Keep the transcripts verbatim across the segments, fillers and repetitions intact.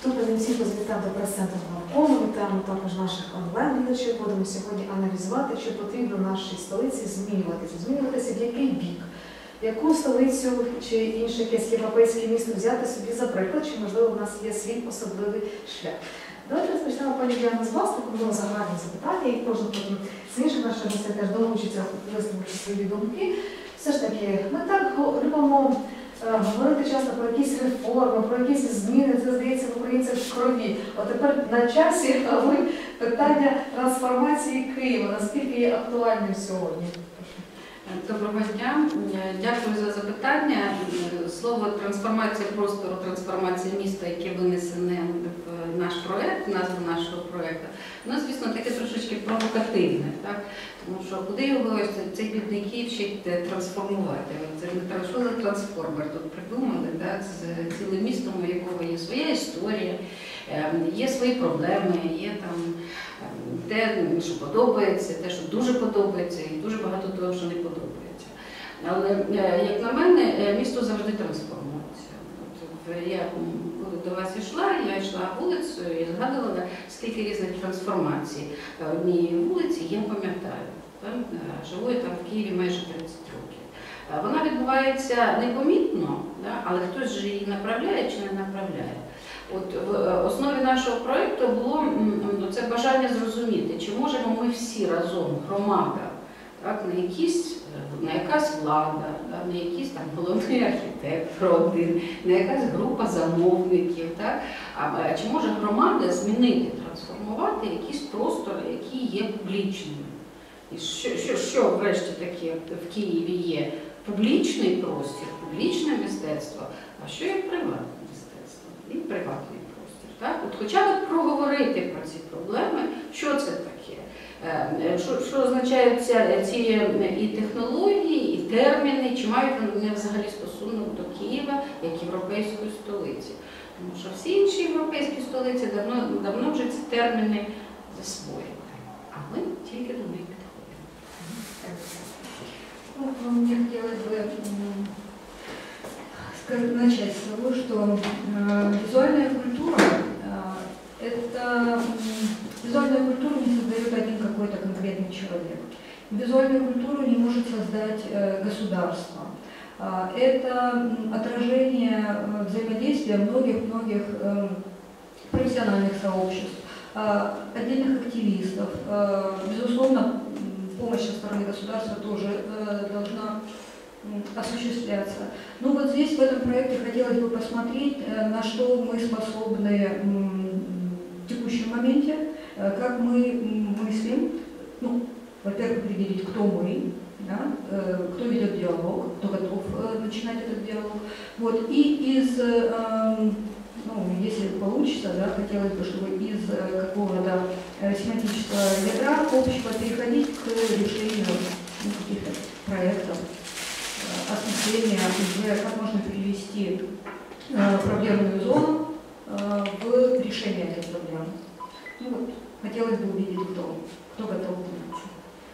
Вступимо всіх завітав до прес-центру Главкому, вітаємо також наших онлайн-глядачів. Будемо сьогодні аналізувати, чи потрібно нашій столиці змінюватися. Змінюватися в який бік? Яку столицю чи інше якесь європейське місто взяти собі за приклад, чи, можливо, в нас є свій особливий шлях. Давайте розпочнемо, пані Діана, з вас, таку було загальне запитання, і кожен потім з інших наших гостей теж долучиться висловити свої думки. Все ж таки, ми так любимо говорити часто про якісь реформи, про якісь зміни, це, здається, в українцях в крові. От тепер на часі питання трансформації Києва, наскільки є актуальним сьогодні? Доброго дня, дякую за запитання. Слово трансформація простору, трансформація міста, яке винесене в наш проєкт, назву нашого проєкту, воно, звісно, таке трошечки провокативне, так? Тому що куди його цей бідний Київ вчить трансформувати? Це не що за трансформер тут придумали, так? З цілим містом, у якого є своя історія, є свої проблеми, є там те, що подобається, те, що дуже подобається, і дуже багато того, що не подобається. Але, як на мене, місто завжди трансформується. От, я коли до вас йшла, я йшла вулицею і згадувала, скільки різних трансформацій однієї вулиці я пам'ятаю. Живу я там в Києві майже тридцять років. Вона відбувається непомітно, але хтось же її направляє чи не направляє. От в основі нашого проєкту було це бажання зрозуміти, чи можемо ми всі разом, громада, так, на, якісь, на якась влада, на якийсь там головний архітектор один, на якась група замовників, так, а чи може громада змінити, трансформувати якісь простори, які є публічними. І що, що, що врешті таке в Києві є? Публічний простір, публічне мистецтво, а що є приватне? І приватний простір. Так? От хоча б проговорити про ці проблеми, що це таке, що, що означають ці і технології, і терміни, чи мають вони взагалі стосунок до Києва як європейської столиці. Тому що всі інші європейські столиці давно, давно вже ці терміни засвоїли, а ми тільки до них підходимо. Ну, мне хотелось бы начать с того, что э, визуальная культура, э, это э, визуальную культуру не создает один какой-то конкретный человек. Визуальную культуру не может создать э, государство. Э, это отражение э, взаимодействия многих-многих э, профессиональных сообществ, э, отдельных активистов. Э, безусловно, помощь со стороны государства тоже э, должна осуществляться. Ну вот здесь, в этом проекте, хотелось бы посмотреть, на что мы способны в текущем моменте, как мы мыслим, ну, во-первых, определить, кто мы, да, кто ведет диалог, кто готов начинать этот диалог. Вот, и из, ну, если получится, да, хотелось бы, чтобы из какого-то семантического ядра общего переходить к решению ну, каких-то проектов, осмысления, уже как можно перевести э, проблемную зону э, в решение этих проблем. Ну вот, хотелось бы увидеть, кто, кто готов делиться.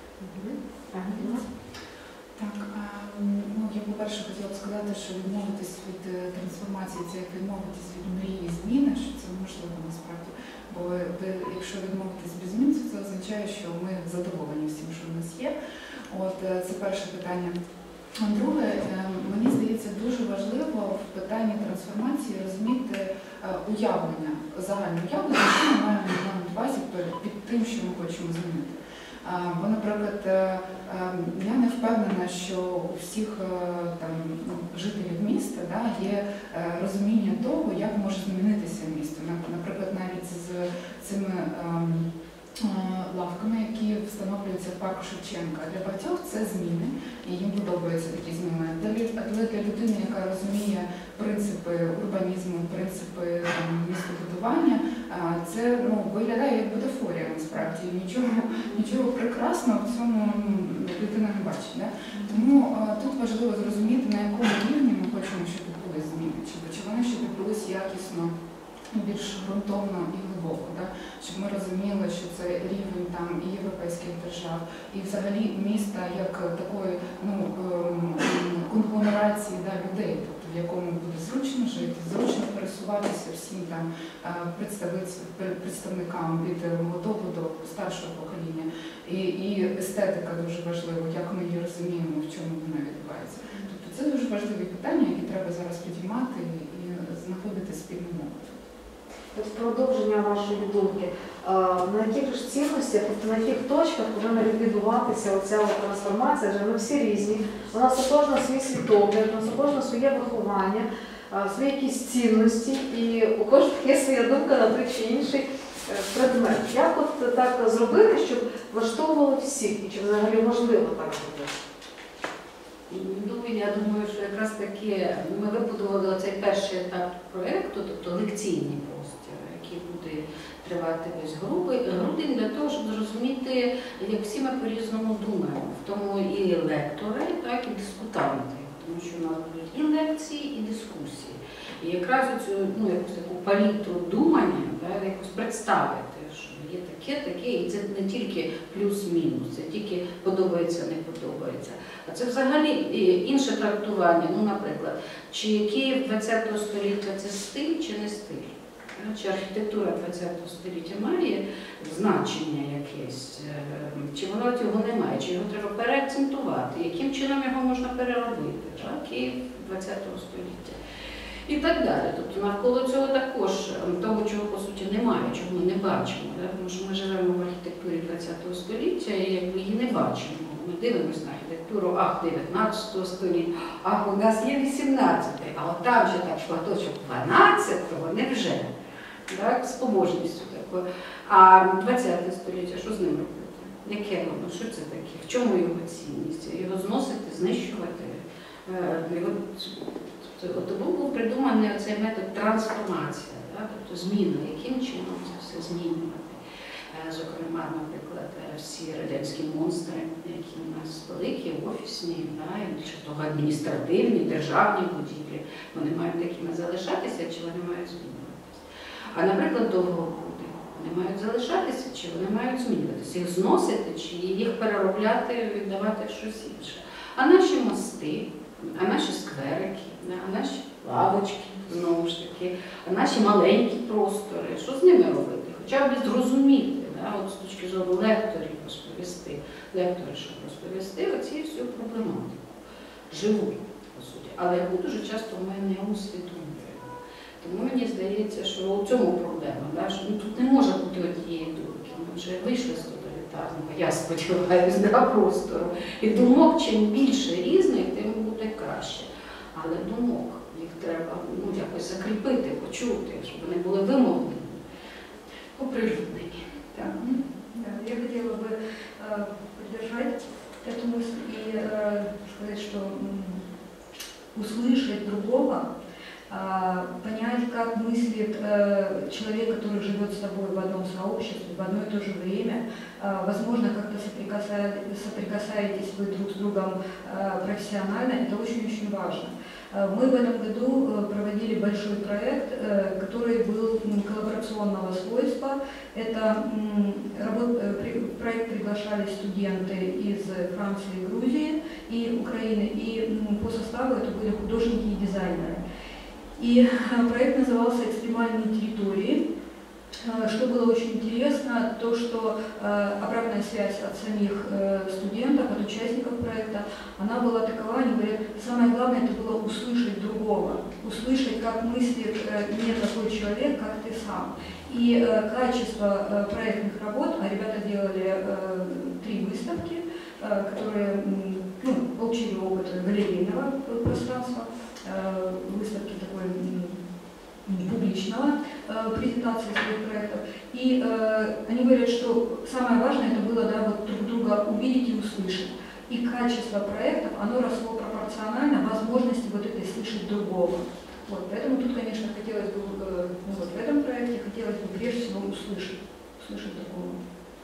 Так, ну, я, по-перше, хотіла б сказати, що відмовитись від трансформації – це як відмовитись від мрії зміни, що це можливо насправді. Бо якщо відмовитись без змін, це означає, що ми задоволені всім, що в нас є. От, це перше питання. Друге, мені здається, дуже важливо в питанні трансформації розуміти уявлення, загальне уявлення, що ми маємо на увазі під тим, що ми хочемо змінити. Бо, наприклад, я не впевнена, що у всіх там, жителів міста да, є розуміння того, як може змінитися місто. Наприклад, навіть з цими лавками, які встановлюються в парку Шевченка. Для багатьох це зміни, і їм подобаються такі зміни. Але для людини, яка розуміє принципи урбанізму, принципи містобудування, це ну, виглядає як бутафорія насправді. Нічого, нічого прекрасного в цьому людина не бачить. Да? Тому тут важливо зрозуміти, на якому рівні ми хочемо, щоб відбулись зміни, чи вони ще відбулись якісно, більш ґрунтовно і глибоко, да? Щоб ми розуміли, що це рівень там, і європейських держав, і взагалі міста як такої ну, конгломерації да, людей. Тобто в якому буде зручно жити, зручно пересуватися всім там представникам від молодого до старшого покоління. І, і естетика дуже важлива, як ми її розуміємо, в чому вона відбувається. Тобто це дуже важливі питання, які треба зараз підіймати і знаходити спільну мову. От в продовження вашої думки, на яких ж цінностях, тобто на яких точках повинна відбудуватися оця трансформація, адже ми всі різні, у нас у кожного свій світогляд, у нас у кожного своє виховання, свої якісь цінності, і у кожного є своя думка на той чи інший предмет. Як от так зробити, щоб влаштовувало всіх, і чи взагалі можливо так зробити? Ну, я думаю, що якраз таки ми вибудували цей перший етап проєкту, тобто лекційний простір, який буде тривати весь грудень, для того, щоб зрозуміти, як всі ми по-різному думаємо. В тому і лектори, так, і дискутанти, тому що у нас будуть і лекції, і дискусії. І якраз цю ну, якусь таку палітру думання, так, якось представити, що є таке, таке, і це не тільки плюс-мінус, це тільки подобається, не подобається. А це взагалі інше трактування, ну, наприклад, чи Київ ХХ століття це стиль чи не стиль? Чи архітектура ХХ століття має значення якесь, чи воно цього немає, чи його треба переакцентувати, яким чином його можна переробити, так? Київ ХХ століття. І так далі. Тобто навколо цього також, того, чого по суті немає, чого ми не бачимо, так? Тому що ми живемо в архітектурі ХХ століття і якби її не бачимо. Ми дивимося на архітектуру, ах, дев'ятнадцятого століття, ах, у нас є вісімнадцятий, а от там вже так шматочок дванадцятого, невже? Так, з побожністю такою. А ХХ століття, що з ним робити? Яке воно? Що це таке? В чому його цінність? Його зносити, знищувати? Його... Тобто був придуманий цей метод трансформація, так? Тобто зміна, яким чином це все змінювати. Зокрема, наприклад, всі радянські монстри, які у нас великі, офісні, да, і більше того, адміністративні, державні будівлі, вони мають такими залишатися, чи вони мають змінюватися. А, наприклад, довгобуди, вони мають залишатися, чи вони мають змінюватися, їх зносити, чи їх переробляти, віддавати в щось інше. А наші мости, а наші скверики, а наші лавочки, знову ж таки, а наші маленькі простори, що з ними робити? Хоча б зрозуміти, да, от з точки зору лекторів розповісти, лектори, щоб розповісти оці всю проблематику. Живу, по суті. Але яку дуже часто ми не усвідомлюємо. Тому мені здається, що у цьому проблема, да, що ну, тут не може бути однієї думки. Ми вже вийшли з тоталітарного, я сподіваюся, да, простору. І думок чим більше різних, тим буде краще. Але думок їх треба ну, якось закріпити, почути, щоб вони були вимовлені, оприлюднені. Да. Да, я хотела бы э, поддержать эту мысль и э, сказать, что э, услышать другого, э, понять, как мыслит э, человек, который живет с тобой в одном сообществе, в одно и то же время. Э, возможно, как-то соприкасаетесь, соприкасаетесь вы друг с другом э, профессионально, это очень-очень важно. Мы в этом году проводили большой проект, который был коллаборационного свойства. Это в проект приглашали студенты из Франции, Грузии и Украины, и по составу это были художники и дизайнеры. И проект назывался «Экстремальные территории». Что было очень интересно, то, что э, обратная связь от самих э, студентов, от участников проекта, она была такова, они говорят, самое главное это было услышать другого, услышать, как мыслит э, не такой человек, как ты сам. И э, качество э, проектных работ, а ребята делали э, три выставки, э, которые ну, получили опыт галерейного пространства, э, выставки такой публичного э, презентации своих проектов. И э, они говорят, что самое важное это было да, вот друг друга увидеть и услышать. И качество проектов, оно росло пропорционально возможности вот этой слышать другого. Вот, поэтому тут, конечно, хотелось бы, э, ну, вот в этом проекте хотелось бы прежде всего услышать, услышать другого.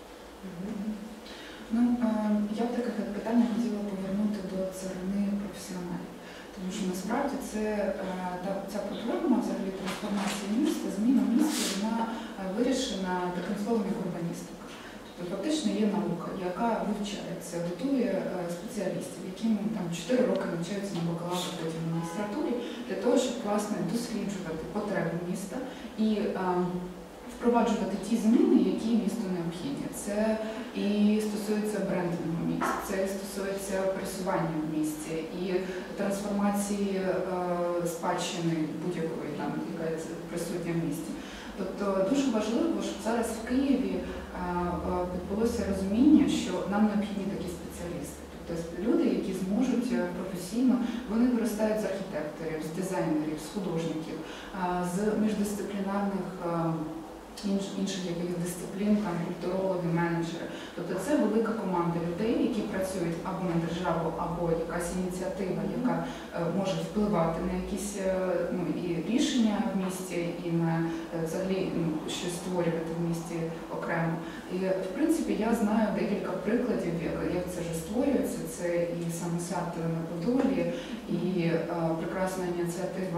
Ну, я б таке питання хотіла повернути до царини професіоналів. Тому що насправді це, ця проблема взагалі трансформації міста, зміна міста, вона вирішена таким словом як урбаністика. Тобто фактично є наука, яка вивчається, готує спеціалістів спеціалістів, які ну, там чотири роки навчаються на бакалаврі, потім на магістратурі, для того, щоб власне досліджувати потреби міста і а, впроваджувати ті зміни, які місту необхідні. Це і стосується брендингу міста, це і стосується пересування в місті, і трансформації е, спадщини будь-якої, там, яка присутня в місті. Тобто дуже важливо, щоб зараз в Києві е, відбулося розуміння, що нам необхідні такі спеціалісти. Тобто люди, які зможуть професійно, вони виростають з архітекторів, з дизайнерів, з художників, е, з міждисциплінарних е, Інш, інших якихось дисциплін, там, культурологи, менеджери. Тобто це велика команда людей, які працюють або на державу, або якась ініціатива, яка е, може впливати на якісь е, ну, і рішення в місті, і на е, взагалі ну, щось створювати в місті окремо. І, в принципі, я знаю декілька прикладів, як, як це вже створюється. Це і самосад на Подолі, і е, прекрасна ініціатива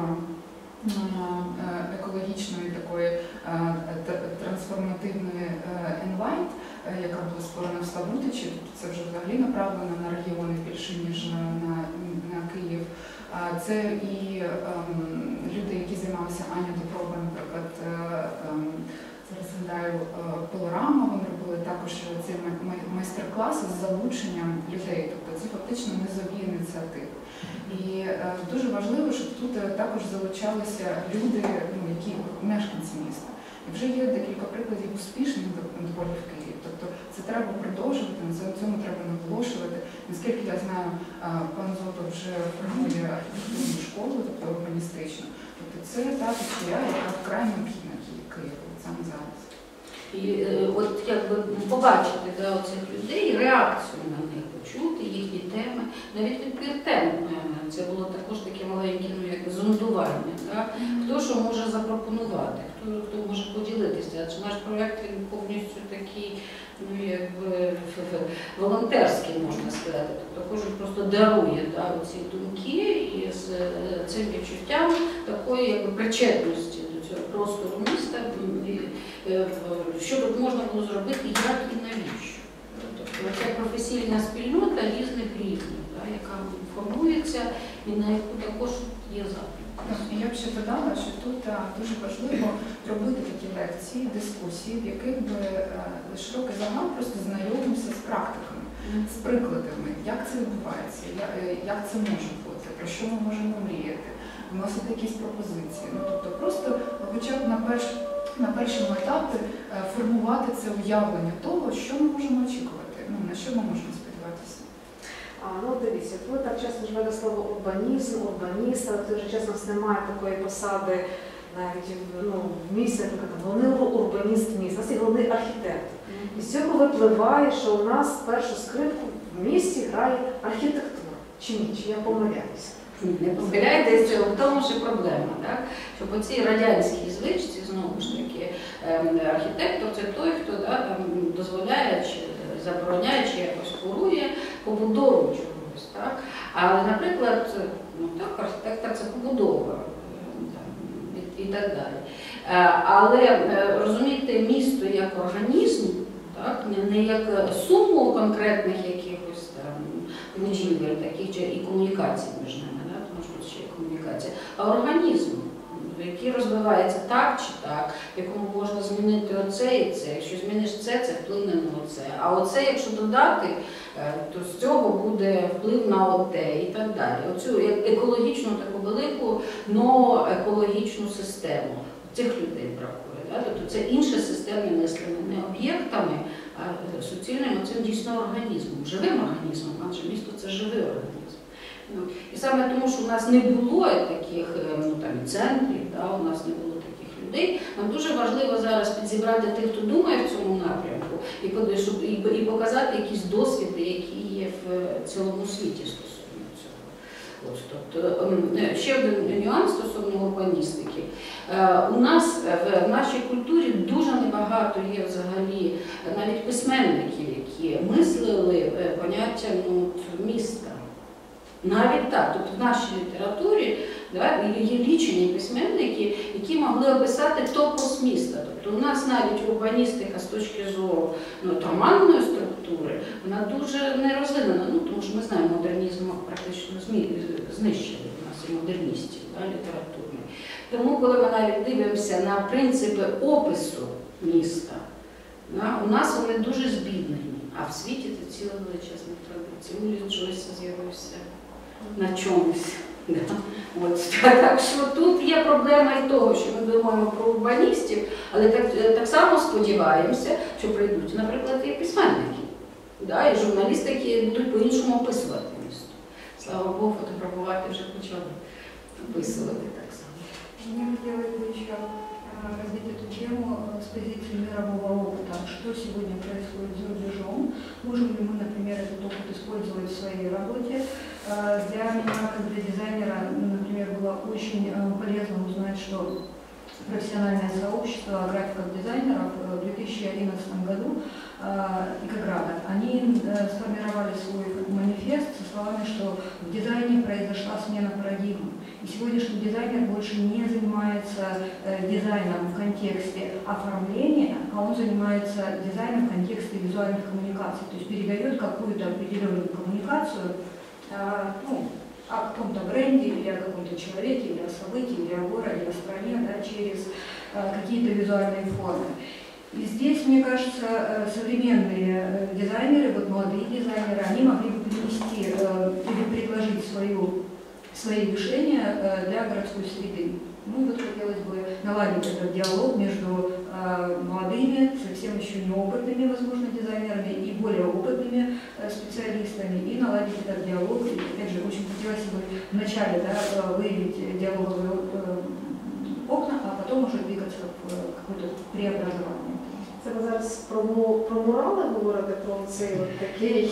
екологічної такої трансформативної Enlight, яка була створена в Славутичі. Це вже взагалі направлено на регіони більше, ніж на, на, на Київ. Це і ем, люди, які займалися Аня Допроба, наприклад, ем, зараз згадаю, Пилорама, вони робили також ці майстер-класи з залученням людей. Тобто це фактично низові ініціативи. І е, дуже важливо, щоб тут також залучалися люди, ну, які мешканці міста. І вже є декілька прикладів успішних доволі в Києві. Тобто це треба продовжувати, на цьому треба наголошувати. Наскільки я знаю, пан Зотов вже формує архітектурну школу, тобто урбаністичну. Тобто це та течія, яка вкрай необхідна Києву саме зараз. І от якби побачити да, оцих людей, реакцію на них, почути їхні теми, навіть відбір тем. Це було також таке маленьке, ну, як зондування. Да? Хто що може запропонувати, хто, хто може поділитися. Адже наш проєкт він повністю такий, ну, якби волонтерський, можна сказати. Тобто кожен просто дарує да, оці думки і з цим відчуттям такої якби причетності до цього простору міста, що тут можна було зробити, як і навіщо. Тобто ця професійна спільнота різних рівнів, да, яка формується і на яку також є запит. Я б ще додала, що тут а, дуже важливо робити такі лекції, дискусії, в яких би а, широкий загал просто знайомився з практиками, mm. з прикладами, як це відбувається, як, як це може бути, про що ми можемо мріяти, вносити якісь пропозиції. Ну, тобто просто хоча б на, перш, на першому етапі а, формувати це уявлення того, що ми можемо очікувати, ну, на що ми можемо сподіватися. А, ну дивіться, ви так часто вживаєте слово урбанізм, урбаніст, але в той же час у нас немає такої посади навіть ну, в місті, наприклад, головний урбаніст міста, у нас є головний архітектор. І з цього випливає, що у нас першу скрипку в місті грає архітектура. Чи ні? Чи я помиляюся? Не помиляєтеся, в тому ж і проблема, так? Що по цій радянській звичці, знову ж таки, архітектор – це той, хто да, там, дозволяє, чи забороняє, чи якось курує побудову чогось. Так? Але, наприклад, ну, так, архітектор – це побудова і, і так далі. Але розуміти місто як організм, так? Не як суму конкретних якихось там будівель таких чи і комунікацій між ними, да? Тому що тут ще є комунікація, а організм, який розвивається так чи так, в якому можна змінити оце і це. Якщо зміниш це, це вплине на оце. А оце, якщо додати, то з цього буде вплив на оте і так далі. Оцю екологічну таку велику, но екологічну систему. Цих людей бракує. Да? Тобто це інше системне мислення, не об'єктами, а суцільним оцим дійсно організмом, живим організмом, адже місто – це живий організм. І саме тому, що у нас не було таких ну, там, центрів, да, у нас не було таких людей, нам дуже важливо зараз підзібрати тих, хто думає в цьому напрямку, і, щоб, і, і показати якісь досвіди, які є в цілому світі стосовно цього. От, тобто, ще один нюанс стосовно урбаністики. У нас в нашій культурі дуже небагато є взагалі навіть письменників, які мислили поняття ну, міста. Навіть так, тобто в нашій літературі да, є лічені письменники, які могли описати топос міста. Тобто у нас навіть урбаністика з точки зору ну, романної структури, вона дуже не розвинена, ну, тому що ми знаємо да, літературний. Тому, коли ми навіть дивимося на принципи опису міста, да, у нас вони дуже збіднені, а в світі це ціла величезна традиція. Уліс Джойса з'явився на чомусь. Да. От. Так що тут є проблема і того, що ми думаємо про урбаністів, але так, так само сподіваємося, що прийдуть, наприклад, і письменники, да, і журналісти, які будуть по-іншому описувати місто. Слава Богу, фотографувати вже почали описувати так само. Мне хотелось бы еще а, развить эту тему а, с позиции мирового опыта. Что сегодня происходит за рубежом? Можем ли мы, например, этот опыт использовать в своей работе? А, Для меня, как для дизайнера, ну, например, было очень а, полезно узнать, что профессиональное сообщество графиков-дизайнеров в две тысячи одиннадцатом году «Экограда», они сформировали свой манифест со словами, что в дизайне произошла смена парадигмы. И сегодняшний дизайнер больше не занимается дизайном в контексте оформления, а он занимается дизайном в контексте визуальных коммуникаций. То есть передает какую-то определенную коммуникацию, ну, о каком-то бренде, или о каком-то человеке, или о событии, или о городе, о стране, да, через э, какие-то визуальные формы. И здесь, мне кажется, э, современные э, дизайнеры, вот молодые дизайнеры, они могли бы принести э, или предложить свою, свои решения э, для городской среды. Ну и вот хотелось бы наладить этот диалог между э, молодыми, совсем еще неопытными, возможно, дизайнерами и более опытными э, специалистами, и наладить этот диалог. И, опять же, очень хотелось бы вначале, да, выявить диалоговые э, окна, а потом уже двигаться в э, какое-то преобразование. Це ви зараз про, мо- про морали говорите, про цей от такий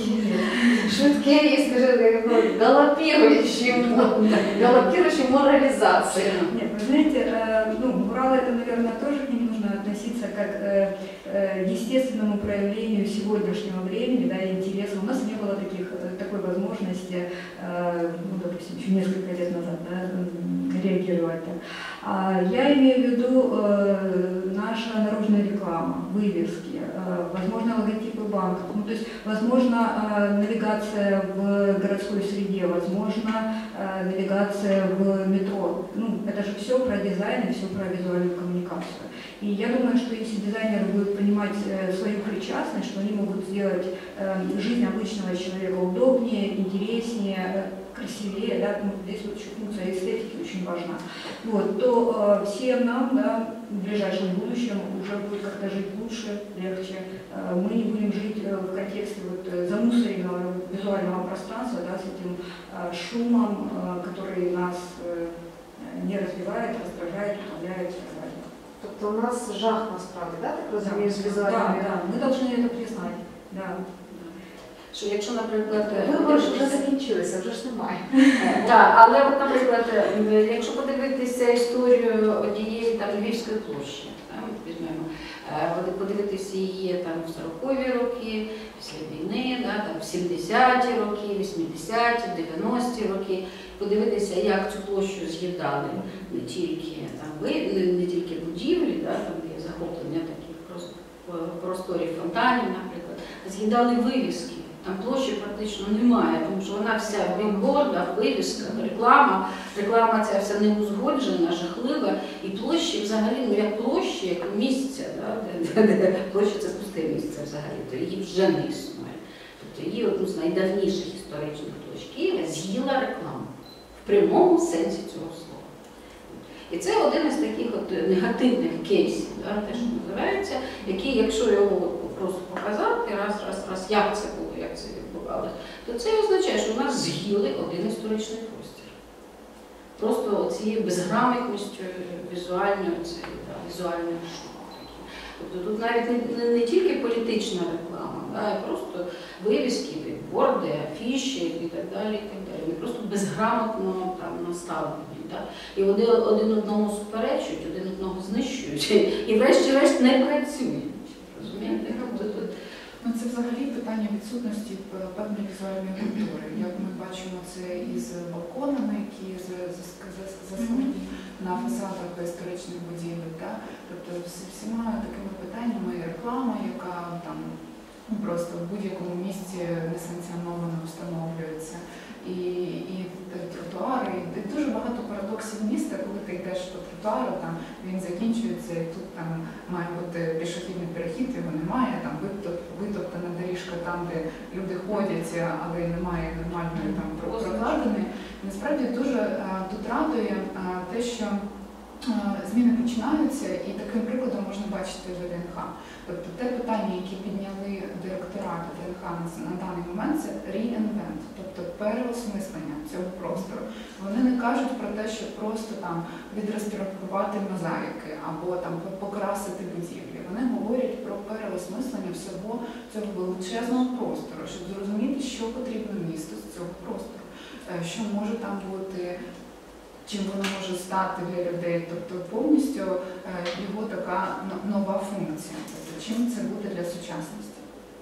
швидкий, скажімо, галопіруючий, галопіруючий моралізацію. Нет, вы знаете, э, ну, морал это, наверное, тоже к ним нужно относиться как э, э, естественному проявлению сегодняшнего времени, да, интереса. У нас не было таких, такой возможности, э, ну, допустим, еще несколько лет назад, да, реагировать так. А я имею в виду э, наша наружная реклама, вывески, э, возможно, логотипы банков, ну, то есть, возможно, э, навигация в городской среде, возможно, э, навигация в метро. Ну, это же все про дизайн и все про визуальную коммуникацию. И я думаю, что если дизайнеры будут понимать э, свою причастность, что они могут сделать э, жизнь обычного человека удобнее, интереснее, э, красивее, да, ну, здесь вот еще функция эстетики очень важна, вот, то э, всем нам, да, в ближайшем будущем уже будет как-то жить лучше, легче. Э, мы не будем жить э, в контексте вот, э, замусоренного визуального пространства, да, с этим э, шумом, э, который нас э, не развивает, раздражает, утомляет и так далее. Тобто у нас жах насправді, да, так розумію, з візуальними? Да, да, мы должны это признать. Да. Що якщо, наприклад, Вибори ж вже закінчилися, вже ж немає. Так, але от, наприклад, якщо подивитися історію однієї там Львівської площі, там, візьмемо, е, подивитися її там в сорокові роки, після війни, да, там, в сімдесяті роки, вісімдесяті, дев'яності роки, подивитися, як цю площу з'їдали не тільки там ви, не, не тільки будівлі, да, там є захоплення таких просто просторів фонтанів, наприклад, з'їдали вивіски. Там площі практично немає, тому що вона вся бігборда, вивіска, реклама. Реклама ця вся неузгоджена, жахлива. І площі взагалі, ну як площі, як місця, да, де, де, де площа це пусте місце взагалі, то її вже не існує. Тобто її одну з найдавніших історичних площ Києва з'їла реклама в прямому сенсі цього слова. І це один із таких от негативних кейсів, да, те, що називається, який, якщо його просто показати, раз, раз, раз, як це було, як це відбувалося, то це означає, що у нас з'їли один історичний простір. Просто цією безграмотністю візуальною, цією, да, візуальною шумом. Тобто тут навіть не, не, не тільки політична реклама, да, а просто вивіски, борди, афіші і так далі. І так далі. Вони просто безграмотно там наставлені. Да? І вони один одному суперечують, один одного знищують і врешті-решт не працюють. Розумієте? Ну, це взагалі питання відсутності певної візуальної культури. Як ми бачимо це із балконами, які заскладені на фасадах історичних будівель. Да? Тобто всіма такими питаннями реклама, яка там ну, просто в будь-якому місці несанкціоновано встановлюється. І, і тротуари, і дуже багато парадоксів міста, тротуару, там він закінчується, і тут там має бути пішохідний перехід, його немає, там витоптана доріжка там, де люди ходять, але немає нормальної там прокладеної. Насправді дуже тут радує те, що зміни починаються, і таким прикладом можна бачити в ВДНХ. Тобто те питання, яке підняли директорати ВДНХ на даний момент, це re-invent, тобто переосмислення цього простору. Вони не кажуть про те, що просто там відреставрувати мозаїки або там покрасити будівлі. Вони говорять про переосмислення всього цього величезного простору, щоб зрозуміти, що потрібно місту з цього простору, що може там бути, чим воно може стати для людей, тобто повністю його така нова функція, тобто чим це буде для сучасності.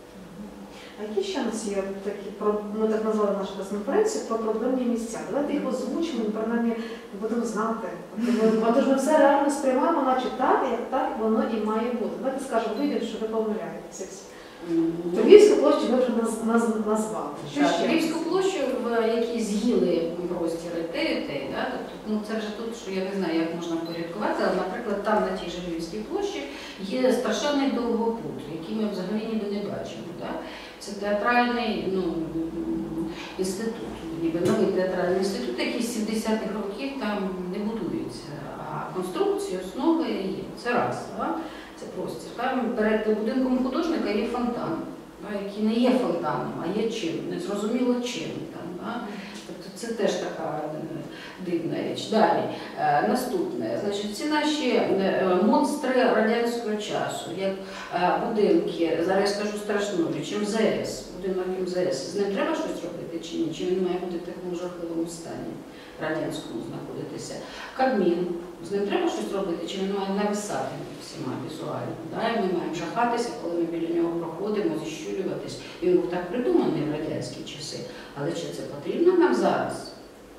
А які ще у нас є такі, ми так назвали нашу конференцію, про проблемні місця? Давайте їх озвучимо, принаймні будемо знати. Бо ж ми все реально сприймаємо, наче так, як так воно і має бути. Давайте скажемо людям, що ви помиляєтеся. Львівську площу ми вже наз, наз, назвали. Що Так, ще? Львівську площу, в якій з'їли простіри те і те, да? Тобто, ну, це вже тут, що я не знаю, як можна порядкувати, але, наприклад, там на тій же Львівській площі є страшенний довгопут, який ми взагалі ніби не бачимо. Да? Це театральний ну, інститут, ніби новий театральний інститут, який з сімдесятих років там не будується, а конструкції, основи є. Це раз. Да? Це простір. Там перед будинком художника є фонтан, який не є фонтаном, а є чим, незрозуміло чим. Там, да? Тобто це теж така дивна річ. Далі, е, наступне, значить, ці наші е, монстри радянського часу, як е, будинки, зараз я скажу страшну річ, ем зе ес, будинок ем зе ес, з ним треба щось робити чи ні? Чи він має бути в такому жахливому стані радянському знаходитися? Кабмін, з ним треба щось робити, чи він має нависати всіма візуально? Да? І ми маємо жахатися, коли ми біля нього проходимо, зіщулюватись. Він був так придуманий в радянські часи, але чи це потрібно нам зараз?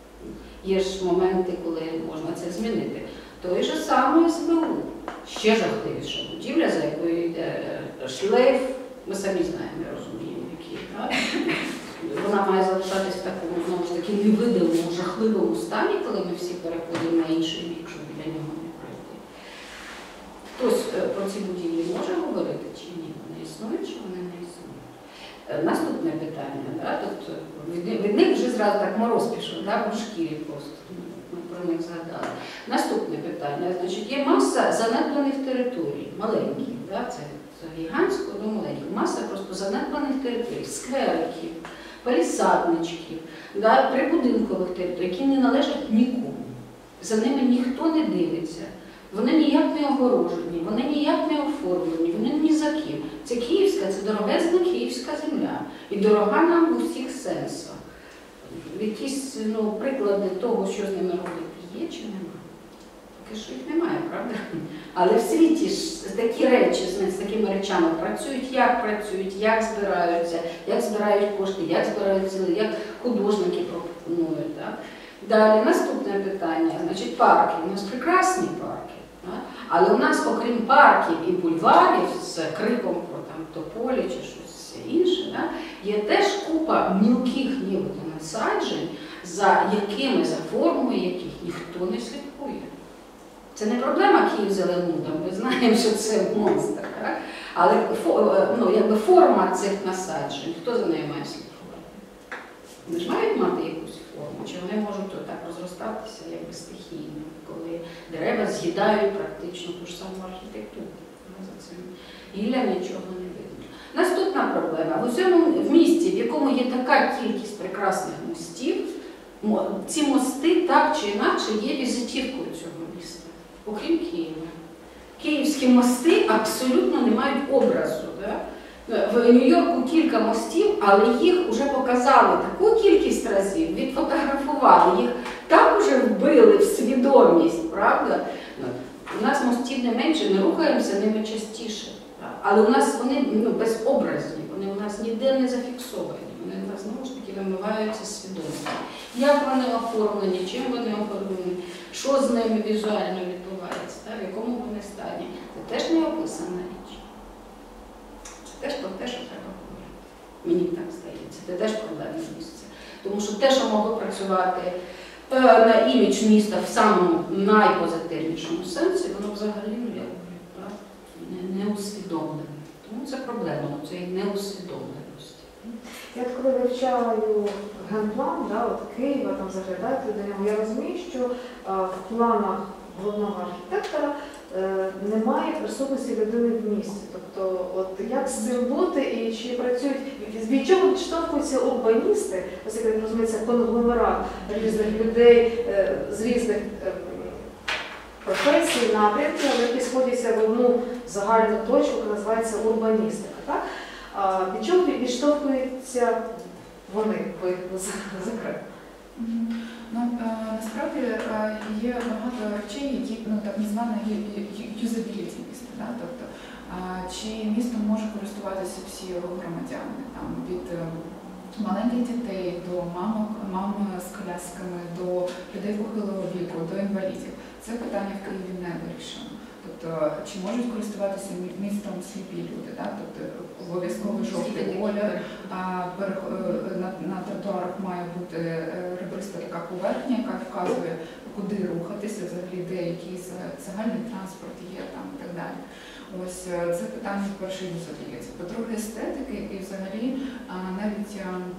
Є ж моменти, коли можна це змінити. Той же самий ес бе у, ще жахливіша будівля, за якою йде шлейф, ми самі знаємо, ми розуміємо, який. Так? Вона має залишатись в такому, знову ж таки, невидимому, жахливому стані, коли ми всі переходимо на інший бік, щоб біля нього не пройти. Хтось про ці будівлі може говорити чи ні? Вони існують, чи вони не існують? Наступне питання, да? Тобто, від, від них вже зразу так мороз пішов, да? По шкірі просто, ми про них згадали. Наступне питання, значить, є маса занедбаних територій, маленьких, да? Це від гігантського до маленьких, маса просто занедбаних територій, сквериків, палісадничків, да? Прибудинкових територій, які не належать нікому. За ними ніхто не дивиться. Вони ніяк не огорожені, вони ніяк не оформлені, вони ні за ким. Це київська, це дорогезна київська земля. І дорога нам у всіх сенсах. Якісь ну, приклади того, що з ними робити, є чи немає? Поки що їх немає, правда? Але в світі ж такі речі, з такими речами працюють, як працюють, як збираються, як збирають кошти, як збирають сили, як художники пропонують. Так? Далі, наступне питання, значить, парки. У нас прекрасні парки. Але у нас, окрім парків і бульварів з криком про там, тополі чи щось інше, да, є теж купа мілких нібито насаджень, за якими, за формою яких ніхто не слідкує. Це не проблема Київ-Зеленуда, ми знаємо, що це монстр. Так? Але ну, якби форма цих насаджень, хто за нею має слідкувати? Вони ж мають мати якусь форму, чи вони можуть отак розростатися якби стихійно, коли дерева з'їдають практично ту ж саму архітектуру. За цим гілля нічого не видно. Наступна проблема. В усьому в місті, в якому є така кількість прекрасних мостів, ці мости так чи інакше є візитівкою цього міста, окрім Києва. Київські мости абсолютно не мають образу. Да? В Нью-Йорку кілька мостів, але їх вже показали таку кількість разів, відфотографували, їх так уже вбили в свідомість, правда? У нас мостів не менше, ми рухаємося ними частіше. Але у нас вони ну, безобразні, вони у нас ніде не зафіксовані, вони у нас знову ж таки вимиваються з свідомості. Як вони оформлені, чим вони оформлені, що з ними візуально відбувається, так? В якому вони стані. Це теж не описана річ. Це теж про те, що треба говорити. Мені так здається. Це теж проблемне місце. Тому що те, що могло працювати е, на імідж міста в самому найпозитивнішому сенсі, воно взагалі, ну я говорю, так, не, не усвідомлене. Тому це проблема, це і неусвідомленість. Я от коли вивчаю генплан, да, от Києва, там заглядати до нього, я розумію, що а, в планах головного архітектора е, немає присутності людини в місті. Тобто, от як з цим бути і чи працюють, від чого відштовхуються урбаністи, оскільки, як розуміється, конгломерат різних людей е, з різних е, професій, напрямків, які сходяться в одну загальну точку, яка називається урбаністика. Так? А від чого відштовхуються вони, ви їх закрили? Мгм. Ну, е, насправді е, є багато речей, які, ну, так звана юзабіліті міста. Да? Тобто, е, чи містом може користуватися всі його громадяни, там, від е, маленьких дітей до мамок, мам з колясками, до людей похилого віку, до інвалідів. Це питання в Києві не вирішено. Тобто, чи можуть користуватися містом сліпі люди, да? Тобто обов'язково жовтий колір, а на, на тротуарах має бути ребриста така поверхня, яка вказує, куди рухатися, взагалі де якийсь загальний транспорт є там і так далі. Ось це питання перше задається. По-друге, естетики і взагалі навіть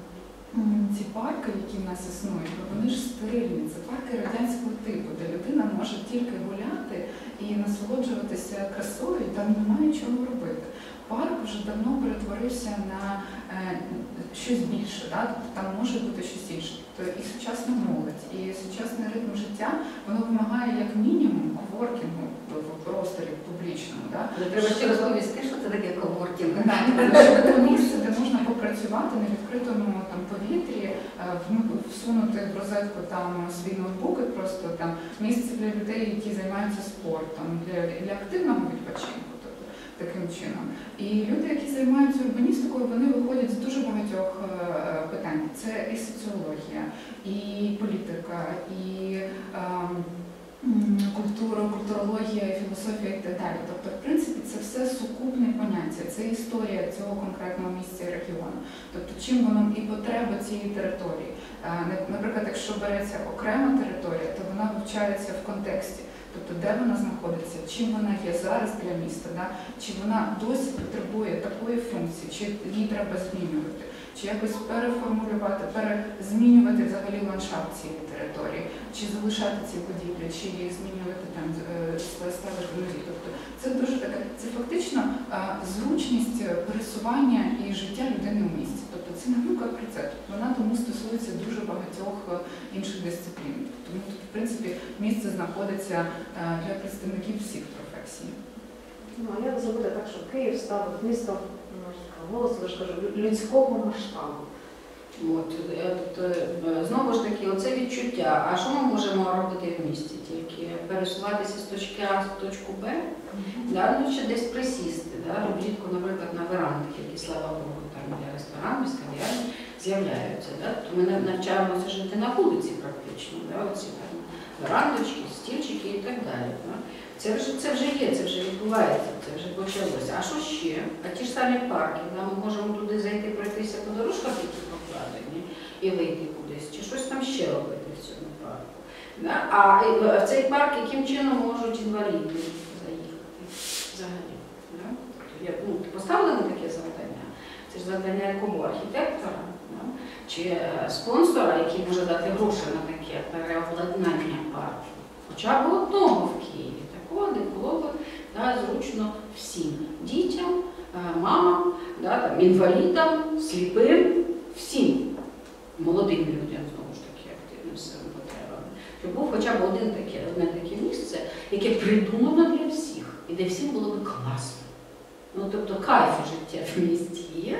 ці парки, які в нас існують, вони ж стерильні, це парки радянського типу, де людина може тільки гуляти і насолоджуватися красою, і там немає чого робити. Парк вже давно перетворився на е, щось більше, да? Тобто там може бути щось інше. Тобто і сучасна молодь, і сучасний ритм життя, воно вимагає як мінімум коворкінгу в просторі публічному. Да? Треба ще розповісти, що це таке коворкінг. Це місце, де можна попрацювати на відкритому там, повітрі, всунути в розетку там, свій ноутбук і просто там місце для людей, які займаються спортом, для, для активного відпочинку. Таким чином. І люди, які займаються урбаністикою, вони виходять з дуже багатьох питань. Це і соціологія, і політика, і е, культура, культурологія, і філософія і так далі. Тобто, в принципі, це все сукупне поняття, це історія цього конкретного місця і регіону. Тобто, чим воно і потреба цієї території. Наприклад, якщо береться окрема територія, то вона вивчається в контексті. Тобто, де вона знаходиться, чим вона є зараз для міста, да? Чи вона досі потребує такої функції, чи її треба змінювати, чи якось переформулювати, перезмінювати взагалі ландшафт цієї території, чи залишати ці будівлі, чи її змінювати там, ставити нові. Тобто, це дуже таке, це фактично зручність пересування і життя людини в місті. Тобто, це не наука про це. Вона тому стосується дуже багатьох інших дисциплін. Тому тут, в принципі, місце знаходиться для представників всіх професій. Ну, а як зробити так, щоб Київ став містом, голосно я ж кажу, людського масштабу? От, от, знову ж таки, оце відчуття. А що ми можемо робити в місті? Тільки пересуватися з точки А в точку Б, mm-hmm. да? Ну, ще десь присісти, да? Влітку, наприклад, на верандах, які, слава Богу, там для ресторанів, з кав'ярні з'являються. Да? То ми навчаємося жити на вулиці практично, да? Оці там верандочки, стільчики і так далі. Да? Це вже, це вже є, це вже відбувається, це вже почалося. А що ще? А ті ж самі парки, да? Ми можемо туди зайти, пройтися по дорожках, які покладені, і вийти кудись, чи щось там ще робити в цьому парку. Да? А в цей парк яким чином можуть інваліди заїхати взагалі? Да? Я, ну, поставлено таке завдання? Це ж завдання якого архітектора, да? Чи спонсора, який може дати гроші на таке переобладнання парку. Хоча б одного в Києві. Такого не було б, да, зручно всім. Дітям, мамам, да, там, інвалідам, сліпим, всім молодим людям, знову ж таки, активним силам потребами. Щоб був хоча б один таке, одне таке місце, яке придумано для всіх. І де всім було б класно. Ну, тобто кайф життя в місті є.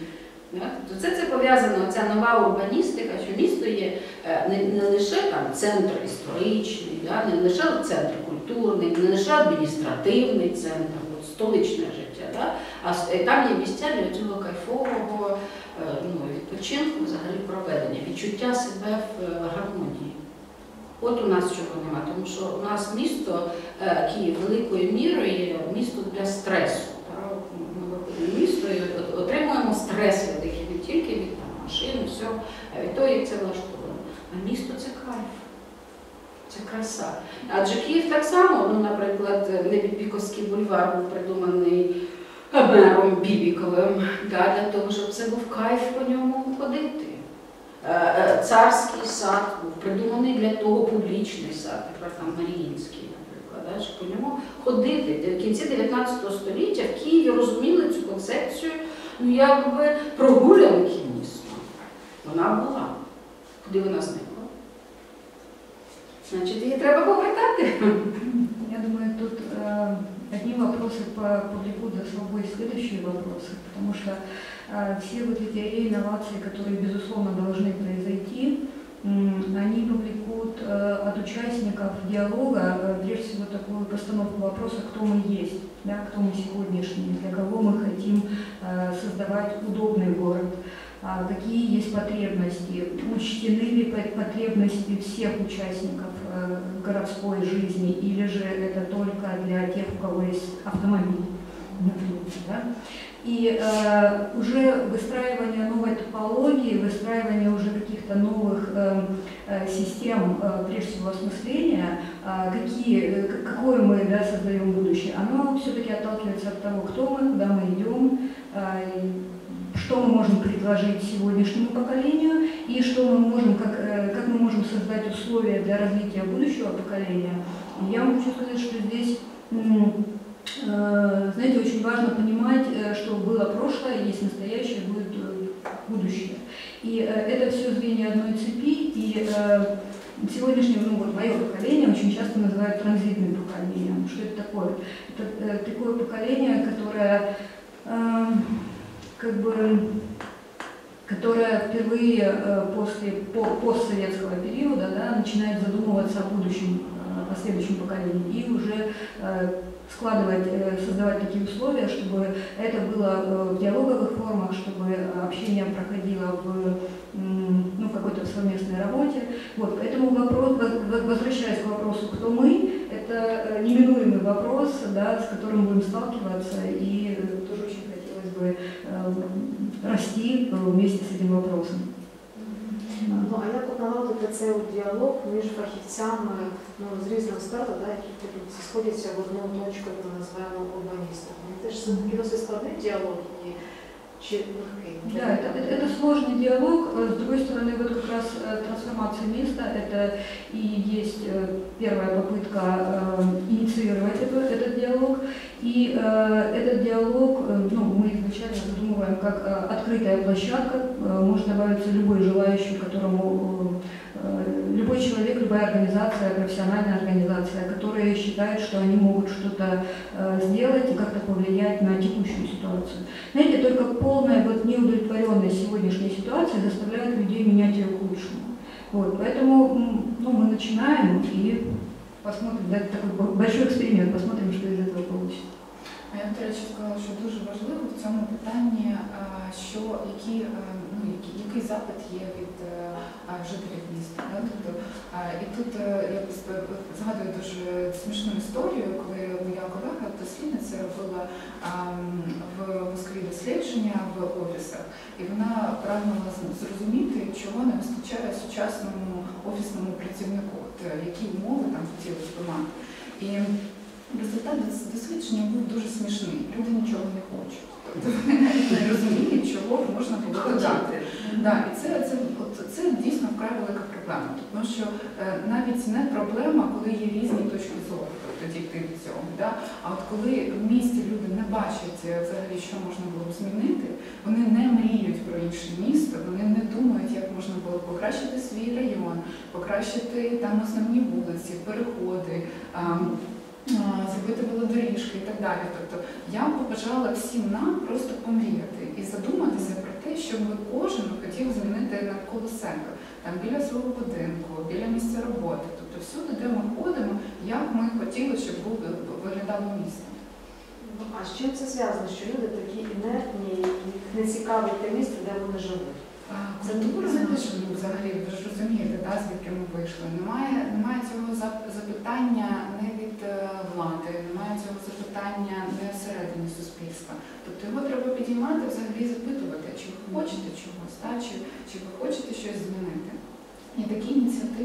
Тобто це, це пов'язано, ця нова урбаністика, що місто є не, не лише там, центр історичний, да, не лише центр культурний, не лише адміністративний центр, от, столичне життя, да, а там є місця для цього кайфового ну, відпочинку, взагалі проведення, відчуття себе в гармонії. От у нас чого немає, тому що у нас місто, Київ, великою мірою є місто для стресу. Ми виходимо в місто і отримуємо стрес від не тільки від там, машин, все, а від того, як це влаштовано. А місто – це кайф. Це краса. Адже Київ так само, ну, наприклад, Небібіковський бульвар був придуманий мером Бібіковим, да, для того, щоб це був кайф по ньому ходити. Царський сад був придуманий для того, публічний сад, тепер там Маріїнський, наприклад, да, щоб по ньому ходити. В кінці дев'ятнадцятого століття в Києві розуміли цю концепцію, ну, якби прогулянки міста. Вона була. Куди вона зникла? Значить, її треба повертати. Я думаю, тут э, одни вопросы повлекут за собой следующие вопросы, потому что э, все вот эти инновации, которые, безусловно, должны произойти, э, они повлекут э, от участников диалога, э, прежде всего, такую постановку вопроса, кто мы есть, да, кто мы сегодняшние, для кого мы хотим э, создавать удобный город. Какие есть потребности, учтены ли потребности всех участников городской жизни, или же это только для тех, у кого есть автомобиль, например, да? И э, уже выстраивание новой топологии, выстраивание уже каких-то новых э, э, систем, э, прежде всего осмысления, э, какие, какое мы, да, создаем будущее, оно все-таки отталкивается от того, кто мы, куда мы идем, э, что мы можем предложить сегодняшнему поколению и что мы можем, как, как мы можем создать условия для развития будущего поколения. И я вам хочу сказать, что здесь, знаете, очень важно понимать, что было прошлое, есть настоящее, будет будущее. И это все звенья одной цепи, и сегодняшнее, ну вот мое поколение очень часто называют транзитным поколением. Что это такое? Это такое поколение, которое как бы, которая впервые э, после по, постсоветского периода, да, начинает задумываться о будущем, э, о следующем поколении и уже э, складывать, э, создавать такие условия, чтобы это было э, в диалоговых формах, чтобы общение проходило в, ну, какой-то совместной работе. Вот, поэтому вопрос, возвращаясь к вопросу, кто мы, это неминуемый вопрос, да, с которым будем сталкиваться, и тоже очень хотелось бы э, расти вместе с этим вопросом. Ну, а як от наладити цей діалог між фахівцями, ну, з різних сфер, да, які сходяться в одну точку, яку ми називаємо урбаністом? Це ж все-таки досить складний діалог і чи легкий? Да, это, это, это сложный диалог. С другой стороны, вот как раз трансформация места, это и есть первая попытка инициировать этот, этот диалог. И э, этот диалог, ну, мы изначально задумываем как открытая площадка, может добавиться любой желающий, которому э, любой человек, любая организация, профессиональная организация, которая считает, что они могут что-то э, сделать и как-то повлиять на текущую ситуацию. Знаете, только полная вот неудовлетворенность сегодняшней ситуации заставляет людей менять ее к лучшему. Вот, поэтому, ну, мы начинаем и посмотрим, да, такой большой эксперимент, посмотрим, что из этого получится. А я, до речі, сказала, що дуже важливо в цьому питанні, що які, ну, який, який запит є від жителів міста. Да? Тобто, і тут я згадую дуже смішну історію, коли моя колега, дослідниця, робила в Москві дослідження в офісах, і вона прагнула зрозуміти, чого не вистачає сучасному офісному працівнику, які умови там хотілося б мати. І результат дослідження був дуже смішний. Люди нічого не хочуть. Тобто вони навіть не розуміють, чого можна було додати. Да, і це, це, от, це дійсно вкрай велика проблема. Тому що е, навіть не проблема, коли є різні точки зору, тобто дійти до цього. Да? А от коли в місті люди не бачать взагалі, що можна було б змінити, вони не мріють про інше місто, вони не думають, як можна було б покращити свій район, покращити там основні вулиці, переходи, е, зробити велодоріжки і так далі. Тобто я б побажала всім нам просто помріяти і задуматися про те, щоб кожен хотів змінити навколо себе, там біля свого будинку, біля місця роботи. Тобто всюди, де ми ходимо, як ми хотіли, щоб виглядало місто. А з чим це зв'язано, що люди такі інертні, їх не цікавить те місце, де вони живуть? Це дуже запишено взагалі, ви ж розумієте, да, звідки ми вийшли. Немає, немає цього запитання не від влади, немає цього запитання не всередині суспільства. Тобто його треба підіймати, взагалі запитувати, чи ви хочете чогось, да, чи, чи ви хочете щось змінити. І такі ініціативи, як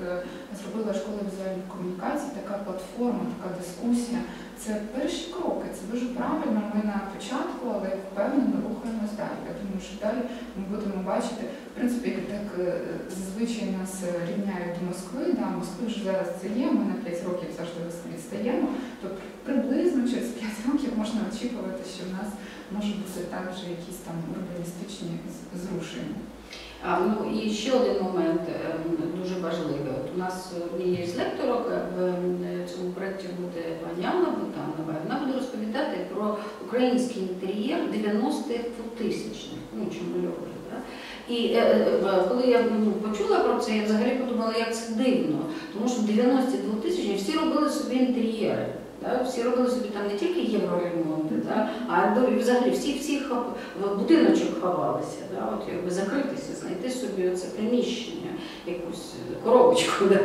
зробила школа візуальних комунікацій, така платформа, така дискусія. Це перші кроки, це дуже правильно, ми на початку, але впевнено рухаємось далі. Я думаю, що далі ми будемо бачити, в принципі, як так зазвичай нас рівняють до Москви, да, Москви вже зараз це є, ми на п'ять років завжди відстаємо, то приблизно через п'ять років можна очікувати, що в нас може бути також якісь там урбаністичні зрушення. А, ну, і ще один момент е, дуже важливий. От у нас однією з лекторок в цьому проєкті буде пані Анна Бутанова. Вона буде розповідати про український інтер'єр дев'яностих двохтисячних, ну, чи нульових. Да? І е, е, коли я ну, почула про це, я взагалі подумала, як це дивно. Тому що в дев'яності двохтисячні всі робили собі інтер'єри. Да? Всі робили собі там не тільки євроремонти, да? а взагалі всі, всі в будиночок ховалися, да? От, якби закритися, знайти собі це приміщення, якусь коробочку, да?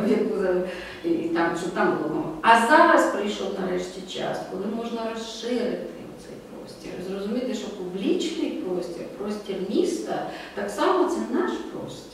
і там, щоб там було. А зараз прийшов нарешті час, коли можна розширити цей простір, зрозуміти, що публічний простір, простір міста, так само це наш простір.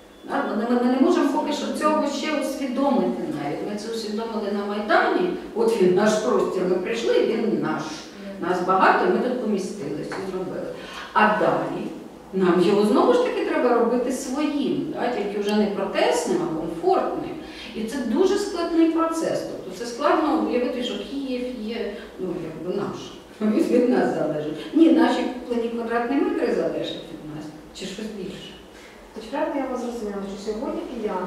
Ми не можемо поки що цього ще усвідомити навіть. Ми це усвідомили на Майдані, от він наш простір, ми прийшли, він наш. Нас багато, ми тут помістилися, зробили. А далі нам його знову ж таки треба робити своїм, да? Тільки вже не протесним, а комфортним. І це дуже складний процес. Тобто це складно уявити, що Київ є, ну, якби наш. Він від нас залежить. Ні, наші куплені квадратні метри залежать від нас, чи щось більше. Тож правильно я вас зрозуміла, що сьогодні киян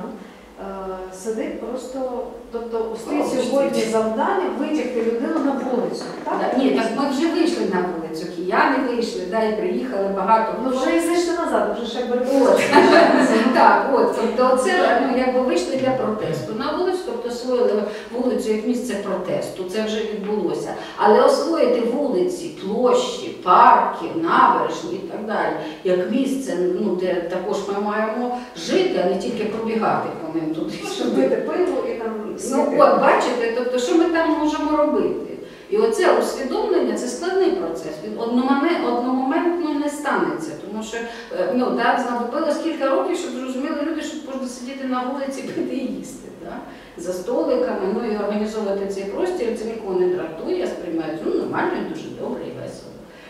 е, сидить просто, тобто стоїть сьогодні завдання витягти людину на вулицю. Так? Да, ні, так ми вже вийшли на вулицю, кияни вийшли, да, і приїхали багато. Ну вже і зайшли назад, вже ж якби От. Так, от, тобто це ну, якби вийшли для протесту на вулицю, тобто освоїли вулицю як місце протесту, це вже відбулося. Але освоїти вулиці, площі, парки, набережні і так далі, як місце, ну, де також ми маємо жити, а не тільки пробігати по ним туди. щоб пити пиво і там Ну, от, бачите, тобто, що ми там можемо робити? І оце усвідомлення – це складний процес. Він одномоментно не станеться, тому що ну, да, знадобилось кілька років, щоб зрозуміли люди, що можна сидіти на вулиці, пити і їсти. Да? За столиками, ну і організовувати цей простір, це нікого не дратує, сприймають, ну, нормально, дуже добре і весело.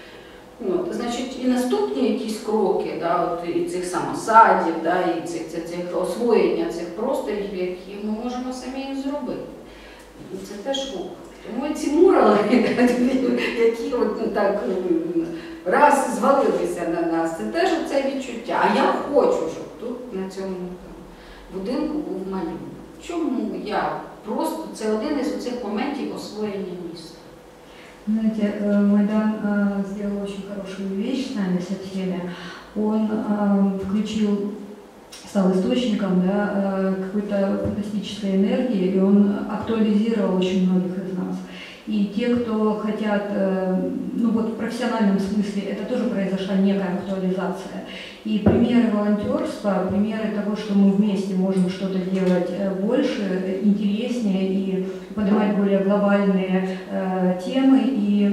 Ну, значить, і наступні якісь кроки, да, от, і цих самосадів, да, і цих, цих, цих освоєння цих просторів, які ми можемо самі зробити. І це теж рух. Тому ці мурали, які от, ну, так, раз звалилися на нас, це теж це відчуття. А я хочу, щоб тут на цьому будинку був малюнок. Чому я? Просто це один із оцих моментів освоєння міста. Знаете, Майдан сделал очень хорошую вещь с нами, со всеми. Он включил, стал источником, да, какой-то фантастической энергии, и он актуализировал очень многих из нас. И те, кто хотят, ну вот в профессиональном смысле, это тоже произошла некая актуализация. И примеры волонтерства, примеры того, что мы вместе можем что-то делать больше, интереснее и поднимать более глобальные э, темы и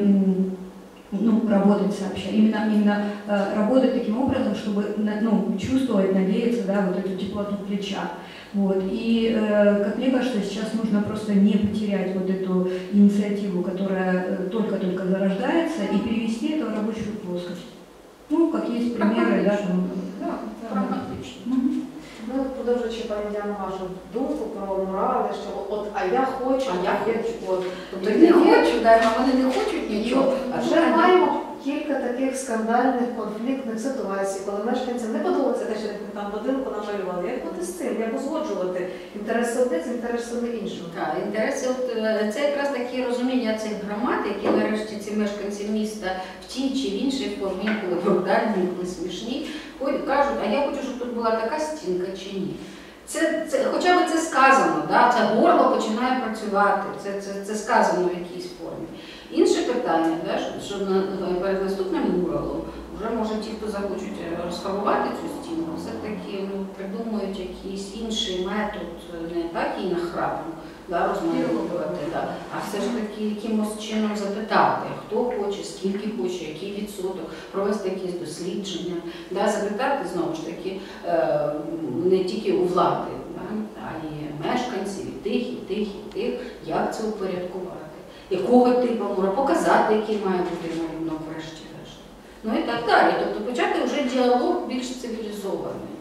ну, работать сообща. Именно, именно э, работать таким образом, чтобы ну, чувствовать, надеяться, да, вот эту теплоту плеча. Вот. И, э, как мне кажется, сейчас нужно просто не потерять вот эту инициативу, которая только-только зарождается, и перевести это в рабочую плоскость. Ну, как есть примеры, да, там. Да, прагматично. Угу. Ну, продовжуючи, пані Діана, вашу думку про морали, що от, а я хочу, А я є, хочу. от. Тобто не хочу, да, а вони не хочуть нічого. А вже маємо кілька таких скандальних, конфліктних ситуацій, коли мешканцям не подобається те, що там будинку намалювали. Як бути з цим? Як узгоджувати інтереси одних з інтересами іншого? Так, інтереси, от, це якраз таке розуміння цих громад, які нарешті ці мешканці міста в тій чи в іншій формі, інколи брутальні, інколи смішні, кажуть, а я хочу, щоб тут була така стінка чи ні. Це, це, хоча б це сказано, да? Це горло починає працювати, це, це, це сказано в якійсь формі. Інше питання, да, що, що на, перед наступним муралом вже може ті, хто захочуть розфарбувати цю стіну, все-таки ну, придумають якийсь інший метод, не так і нахрапно да, розмалювати, да, а все ж таки якимось чином запитати, хто хоче, скільки хоче, який відсоток, провести якісь дослідження, да, запитати знову ж таки не тільки у влади, да, а й мешканців, і тих, і тих, і тих, як це упорядкувати, якого типу мура, показати, який має бути малюнок врешті-решт. Ну і так далі. Тобто почати вже діалог більш цивілізований.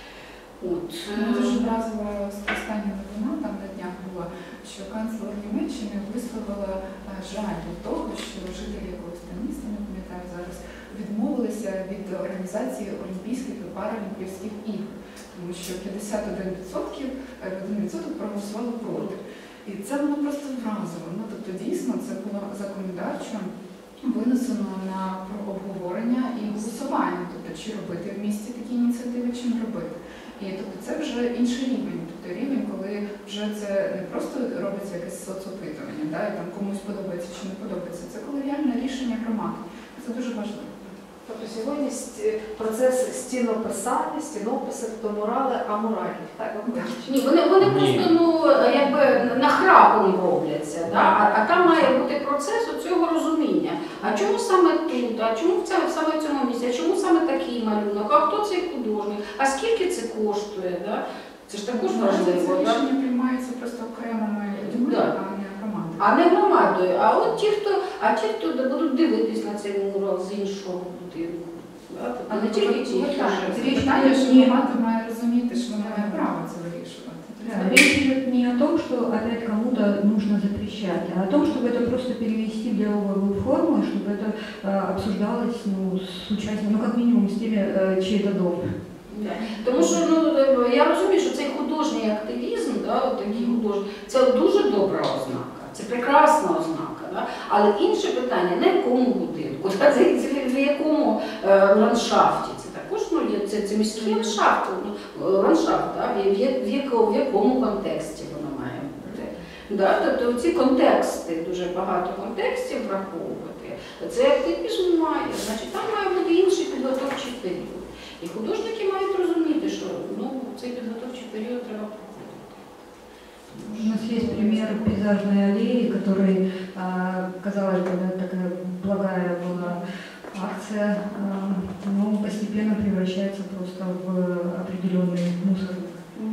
От. Мене дуже вразила остання новина, там на днях була, що канцлер Німеччини висловила жаль від того, що жителі якогось там міста, не пам'ятаю зараз, відмовилися від організації Олімпійських і Паралімпійських ігор, тому що п'ятдесят один відсоток проголосували проти. І це воно просто вразило. Ну, тобто дійсно це було законодавчо винесено на обговорення і голосування, тобто чи робити в місті такі ініціативи, чи не робити. І тобто це вже інший рівень, тобто рівень, коли вже це не просто робиться якесь соцопитування, да, і там комусь подобається чи не подобається, це коли реальне рішення громади. Це дуже важливо. Тобто сьогодні процес стінописання, стінописи, то морали, а моральні. Так, Ні, вони, вони просто ну, якби нахрапом робляться, да? а, а там має бути процес цього розуміння. А чому саме тут, а чому в цьому, саме в цьому місці, а чому саме такий малюнок, а хто цей художник, а скільки це коштує? Да? Це ж також важливо. Це рішення приймається просто окремими людьми, Да. а не громадою. А не громадою. А от ті, хто, а ті, хто будуть дивитись на цей мурал з іншого будинку. Да? А Не тільки ті, хто Це питання, що громада має розуміти, що вона має право це вирішувати. Да, речь идет не о том, что опять кому-то нужно запрещать, а о том, чтобы это просто перевести в диалоговую форму, и чтобы это э, обсуждалось ну, с участием, ну как минимум в стиле э, чей-то дом. Да. Тому що ну, я розумію, що цей художній активізм, да, от такий художній, це дуже добра ознака, це прекрасна ознака. Да? Але інше питання, на якому будинку, да? це, це, в якому е, ландшафті, це також ну, є, це, це міський ландшафт, ну, ландшафт да? в, в, в, якому, в якому контексті воно має бути. Да? Тобто ці контексти, дуже багато контекстів враховувати, цей активізм має, значить там має бути інший підготовчий період. І художники мають розуміти, що ну, цей підготовчий період треба проходити. У нас есть пример пейзажной аллеи, который, а, казалось бы, да, такая благая была акция, а, но постепенно превращается просто в определенный мусорник.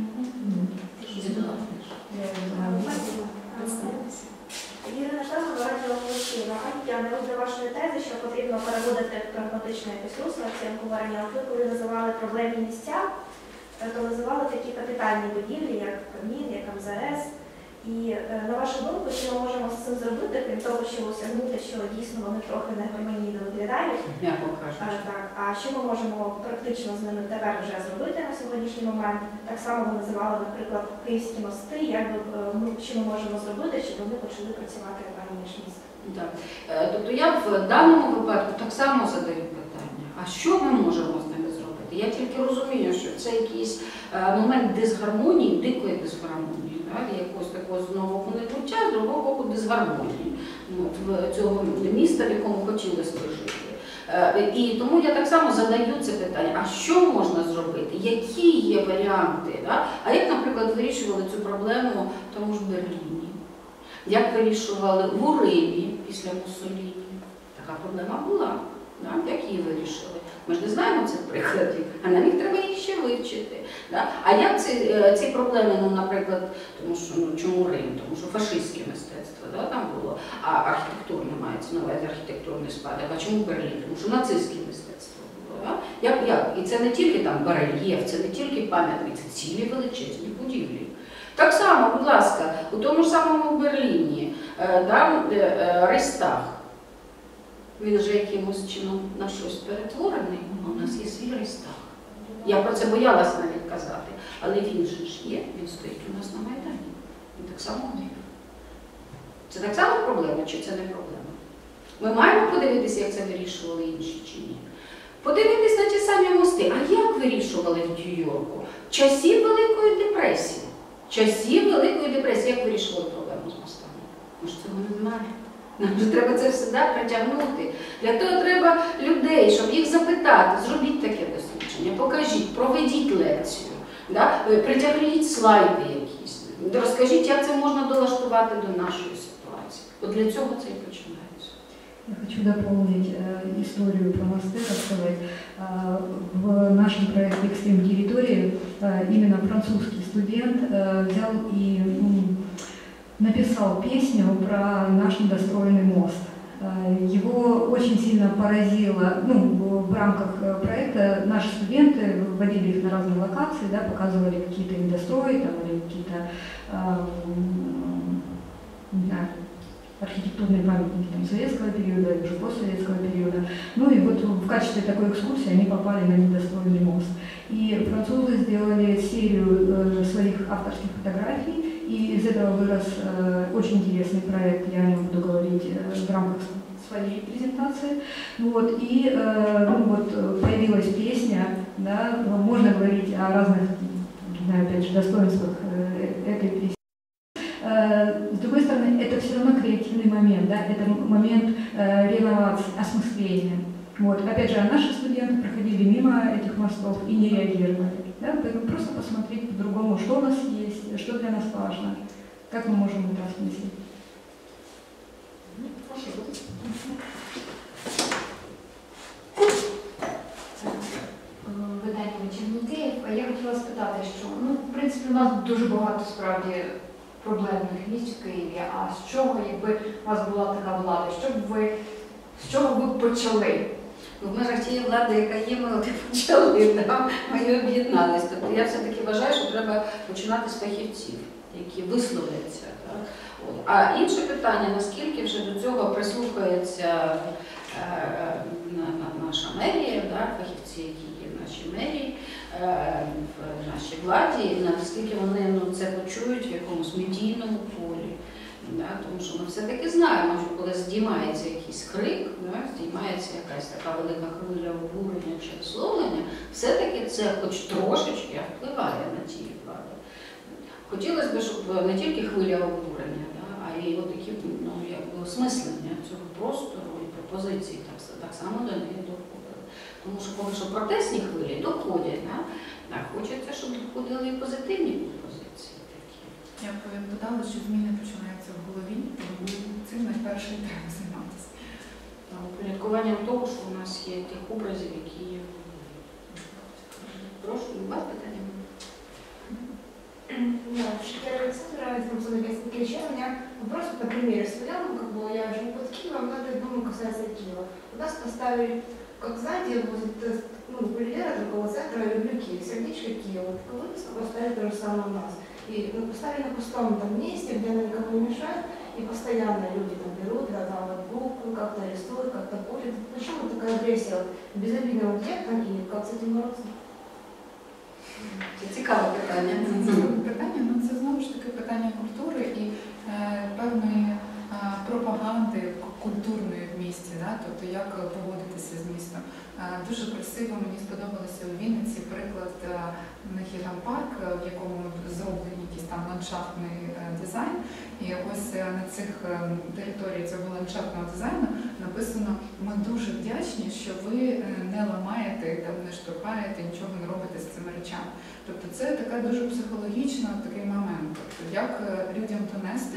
Ірина Штагова, Радіо Голосіна. Я не до вашої тези, що потрібно переводити прагматичне якесь русло, оцінку варення. От ви коли називали проблемні місця, то називали такі капітальні будівлі, як Камін, як МЗС. І на вашу думку, що ми можемо з цим зробити, крім того, що осягнути, що дійсно вони трохи негармонійно виглядають? М'яко кажучи. Так, а що ми можемо практично з ними тепер вже зробити на сьогоднішній момент? Так само ви називали, наприклад, київські мости, як би, ну, що ми можемо зробити, щоб вони почали працювати раніше міста? Так. Тобто я в даному випадку так само задаю питання, а що ми можемо з ними зробити? Я тільки розумію, що це якийсь момент дисгармонії, дикої дисгармонії, так? Якогось такого з одного боку небуття, з другого боку дисгармонії от, цього міста, в якому хотілося би жити. І тому я так само задаю це питання, а що можна зробити, які є варіанти? Так? А як, наприклад, вирішували цю проблему в тому ж Берліні? Як вирішували в Уриві після Муссоліні? Така проблема була. Да? Як її вирішили? Ми ж не знаємо цих прикладів, а нам їх треба їх ще вивчити. Да? А як ці, ці проблеми, ну, наприклад, тому що, ну, чому Рим? Тому що фашистське мистецтво да, там було, а архітектурне мається на увазі архітектурний спадок. А чому Берлін? Тому що нацистське мистецтво було. Да? Як, як? І це не тільки там барельєф, це не тільки пам'ятник, це цілі величезні будівлі. Так само, будь ласка, у тому ж самому Берліні, е, да, е, Рейхстаг, він вже якимось чином на щось перетворений, у нас є свій Рейхстаг. Я про це боялась навіть казати, але він же ж є, він стоїть у нас на Майдані. Він так само гнив. Це так само проблема, чи це не проблема? Ми маємо подивитися, як це вирішували інші чи ні. Подивитись на ті самі мости. А як вирішували в Нью-Йорку? В часів Великої депресії. В часів Великої депресії, як вирішували проблему з мостами? Ми ж цього не знаємо. Нам же треба це все да, притягнути. Для того треба людей, щоб їх запитати, зробіть таке дослідження, покажіть, проведіть лекцію, да, притягніть слайди якісь, розкажіть, як це можна долаштувати до нашої ситуації. От для цього це і починається. Я хочу дополнить э, историю про мосты, рассказать. Э, в нашем проекте «Экстрим территории» э, именно французский студент э, взял и м, написал песню про наш недостроенный мост. Э, Его очень сильно поразило, ну, в рамках э, проекта наши студенты вводили их на разные локации, да, показывали какие-то недострои там, или какие-то э, м, не знаю, архитектурные памятники там, советского периода или уже постсоветского периода. Ну и вот в качестве такой экскурсии они попали на недостроенный мост. И французы сделали серию э, своих авторских фотографий, и из этого вырос э, очень интересный проект, я о нем буду говорить э, в рамках своей презентации. Вот, и э, ну, вот, появилась песня, да, можно говорить о разных, не знаю, опять же, достоинствах э, этой песни. С другой стороны, это все равно креативный момент, да? Это момент э, реновации, осмысления. Вот. Опять же, наши студенты проходили мимо этих мостов и не реагировали. Да? Поэтому просто посмотреть по-другому, что у нас есть, что для нас важно, как мы можем это осмыслить. Видання «Вечірній Київ». Я хотіла спитати, що, ну, в принципі, у нас дуже багато справді проблемних місць в Києві. А з чого, якби у вас була така влада, що б ви, з чого ви почали? Ну, в межах тієї влади, яка є, ми от і почали, да? Ми і об'єднались. Тобто я все-таки вважаю, що треба починати з фахівців, які висловляться. Так? От. А інше питання, наскільки вже до цього прислухається е, на, на, наша мерія, да? Фахівці, які є в нашій мерії, е, в нашій владі, наскільки вони ну, це почують в якомусь медійному полі. Да, тому що ми все-таки знаємо, що коли здіймається якийсь крик, да, здіймається якась така велика хвиля обурення чи висловлення, все-таки це хоч трошечки впливає на ті влади. Хотілося б, щоб не тільки хвиля обурення, да, а й такі ну, якби осмислення цього простору і пропозицій так, так само до неї доходили. Тому що поки що протестні хвилі доходять, да, а хочеться, щоб доходили і позитивні пропозиції. Я б додала, що зміни починаються в голові, тому цим найперше і треба займатися. Упорядкуванням того, що у нас є тих образів, які є. Прошу, у вас питання? Да, Шкера Александра, информационное агентство. У меня вопрос по примеру. Смотрел, ну, как бы я живу под Киевом, но это, думаю, касается Киева. У нас поставили, как знаете, возле ну, Гулливера, торгового центра «Люблю Киев», сердечко Киева. Такую вывеску поставили то же самое у нас. И ну, поставили на пустом там месте, где она никому не мешает, и постоянно люди там берут, да, там вот буквы, как-то рисуют, как-то пулят. Почему такая агрессия вот, безобидным объектом и как с этим бороться? Це цікаве питання. Це питання, ну це знову ж таки питання культури і е, певної е, пропаганди культурної в місті, да? Тобто як поводитися з містом. Е, дуже красиво мені сподобалося у Вінниці приклад, е, у них є там парк, в якому зроблений якийсь там ландшафтний е, дизайн. І ось е, на цих е, територіях цього ландшафтного дизайну написано: ми дуже вдячні, що ви е, не ламаєте, там, не штовхаєте, нічого не робите з цими речами. Тобто це така дуже психологічна такий момент. Тобто, як людям донести,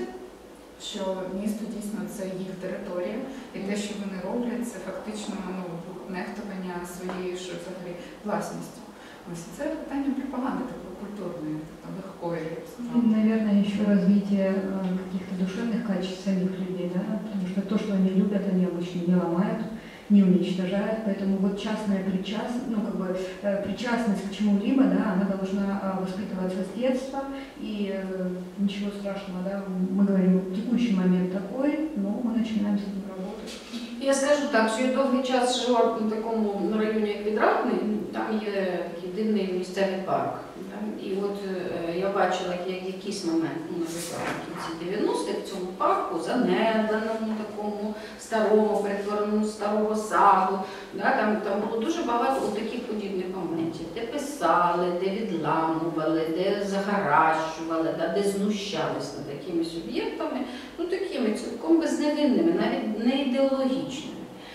що місто дійсно це їх територія, і те, що вони роблять, це фактично ну, нехтування своєю ж взагалі власністю. Ось це питання пропаганди такої культурної, тобто легкої. Наверное, еще развитие э, каких-то душевных качеств самих людей, да? Потому что то, что они любят, они обычно не ломают, не уничтожают, поэтому вот частная причастность, ну, как бы, э, причастность к чему-либо, да, она должна э, воспитываться с детства, и э, ничего страшного, да, мы говорим, текущий момент такой, но мы начинаем с этим работать. Я скажу так, що я довгий час жила в такому районі, як Відрадний, там є такий дивний місцевий парк. І от е, я бачила, як в якийсь момент, ну, наприклад, в кінці дев'яностих в цьому парку, занедбаному, такому старому, перетвореному старого саду, да, там, там було дуже багато таких подібних моментів, де писали, де відламували, де загаращували, да, де знущалися над якимись об'єктами, ну такими цілком безневинними, навіть не ідеологічними.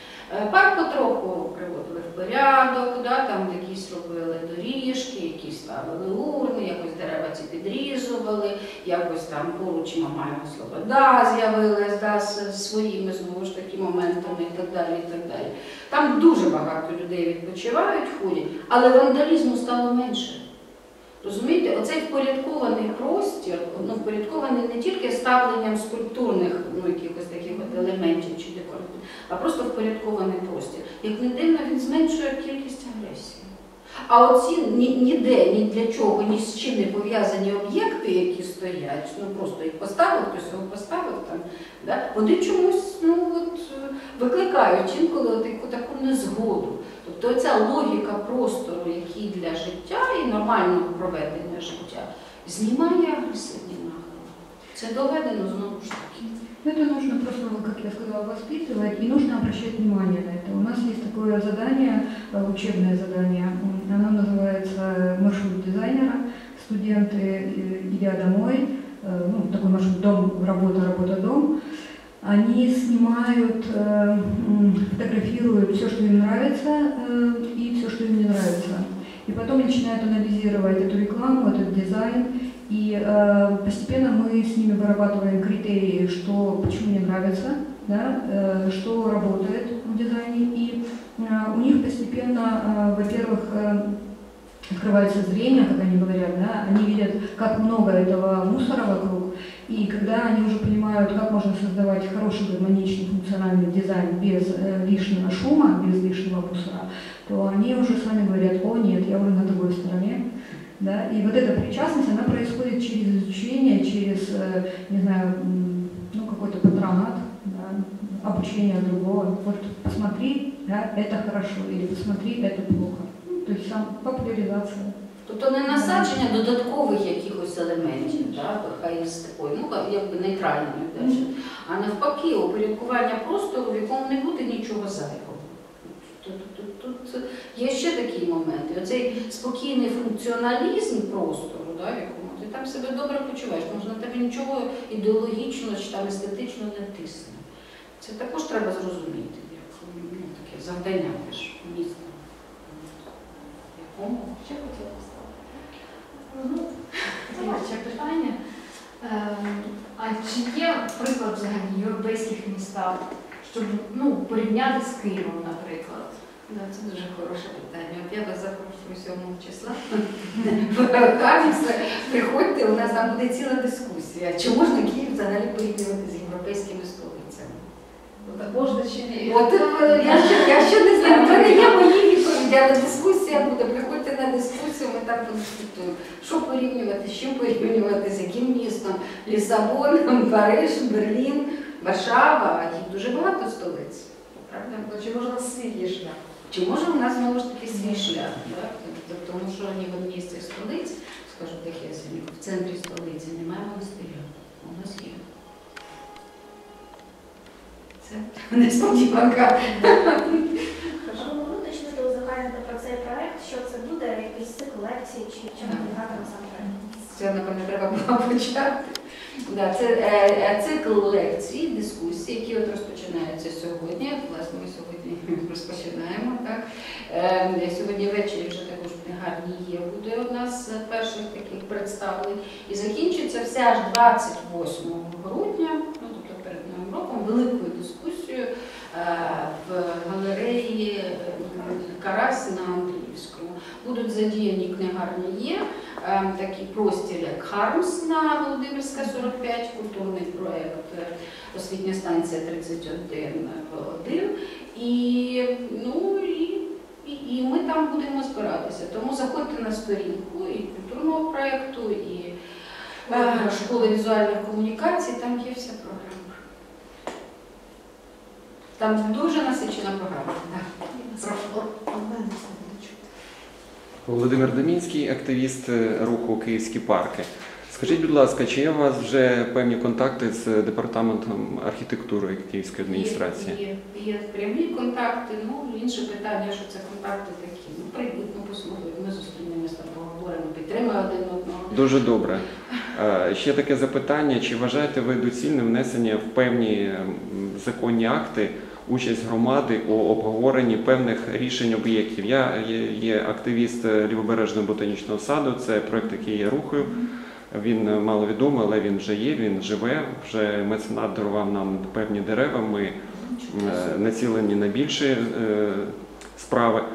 Парк потроху приводили в порядок, да, там якісь робили доріжки, якісь ставили урни, якось дерева ці підрізували, якось там поруч Мамаєва Слобода з'явилась, да, з своїми знову ж таки моментами і так далі, і так далі. Там дуже багато людей відпочивають, ходять, але вандалізму стало менше. Розумієте, оцей впорядкований простір, ну, впорядкований не тільки ставленням скульптурних ну, якихось таких от елементів чи декоративних, а просто впорядкований простір. Як не дивно, він зменшує кількість агресії. А оці ні, ніде, ні для чого, ні з чим не пов'язані об'єкти, які стоять, ну просто їх поставив, хтось його поставив там, да, вони чомусь ну, от, викликають інколи таку, таку незгоду. Тобто ця логіка простору, який для життя і нормального проведення життя, знімає агресивні нахили. Це доведено знову ж таки. Это нужно просто, как я сказала, воспитывать, и нужно обращать внимание на это. У нас есть такое задание, э, учебное задание, м, оно называется «Маршрут дизайнера». Студенты, э, идя домой, э, ну, такой маршрут дом, работа, работа, дом, они снимают, э, м, фотографируют все, что им нравится, э, и все, что им не нравится. И потом начинают анализировать эту рекламу, этот дизайн, и э, постепенно мы с ними вырабатываем критерии, что, почему мне нравится, да, э, что работает в дизайне, и э, у них постепенно, э, во-первых, э, открывается зрение, как они говорят, да, они видят, как много этого мусора вокруг, и когда они уже понимают, как можно создавать хороший гармоничный функциональный дизайн без э, лишнего шума, без лишнего мусора, то они уже сами говорят: о нет, я уже на другой стороне. Да? И вот эта причастность, она происходит через изучение, через, э, не знаю, м, ну, какой-то патронат, да, обучение другого. Вот посмотри, да, это хорошо, или посмотри, это плохо. Ну, то есть сам популяризация. Тобто не насадження додаткових якихось елементів, да, хай з такою, ну, якби нейтральною, да, а навпаки, упорядкування простору, в якому не буде нічого зайвого. Тут, тут, тут, тут є ще такі моменти. Оцей спокійний функціоналізм простору, да, в якому ти там себе добре почуваєш, може на тебе нічого ідеологічно чи там естетично не тисне. Це також треба зрозуміти, як ну, таке завдання теж міста. Якому? Ще хотіла поставити. Ну, є ще питання. Ем, А чи є приклад взагалі в європейських містах, щоб ну, порівняти з Києвом, наприклад? Да, це дуже хороше питання. От я вас запрошую сьомого числа в Кам'янськ. Приходьте, у нас там буде ціла дискусія. Чи можна Київ взагалі порівнювати з європейськими столицями? Можна чи ні? От е, я ще, я ще не знаю. У мене є мої відповіді, але дискусія буде. Приходьте на дискусію, ми там подискутуємо. Що порівнювати, з чим порівнювати, з яким містом? Лісабон, Париж, Берлін, Варшава. Їх дуже багато столиць. Правда? Чи може у нас свій є шлях? Чи може у нас знову ж таки свій шлях? Да? Тобто, тому що ні в одній з цих столиць, скажу так, я сьогодні, в центрі столиці немає монастиря. У нас є. Це несподіванка. Що ви могли уточнити, узагальнити про цей проект, що це буде, якийсь цикл лекцій, чи чим полягатиме сам проект? Це, напевно, треба було почати. Да, це е, цикл лекцій, дискусій, які от розпочинаються сьогодні. Власне, ми сьогодні розпочинаємо. Так? Е, сьогодні ввечері вже також в книгарні є, буде у нас перших таких представлень. І закінчиться все аж двадцять восьмого грудня, ну, тобто перед Новим роком, великою дискусією е, в галереї Карась на Андріївському. Будуть задіяні книгарні є, е, такий простір, як Хармс на Володимирська сорок п'ять, культурний проєкт, освітня станція тридцять один один. І, ну, і, і, і ми там будемо збиратися. Тому заходьте на сторінку і культурного проєкту, і е, школи візуальних комунікацій, там є вся програма. Там дуже насичена програма. Так. Володимир Домінський, активіст руху «Київські парки». Скажіть, будь ласка, чи є у вас вже певні контакти з департаментом архітектури Київської адміністрації? Є, є, є прямі контакти, ну інше питання, що це контакти такі. Ну, прийдуть, ну послухають, ми зустрінемося, там поговоримо, підтримуємо один одного. Дуже добре. Ще таке запитання, чи вважаєте ви доцільним внесення в певні законні акти участь громади у обговоренні певних рішень об'єктів? Я є, є активіст Лівобережного ботанічного саду, це проєкт, який я рухаю. Він маловідомий, але він вже є, він живе, вже меценат дарував нам певні дерева, ми націлені на більші справи.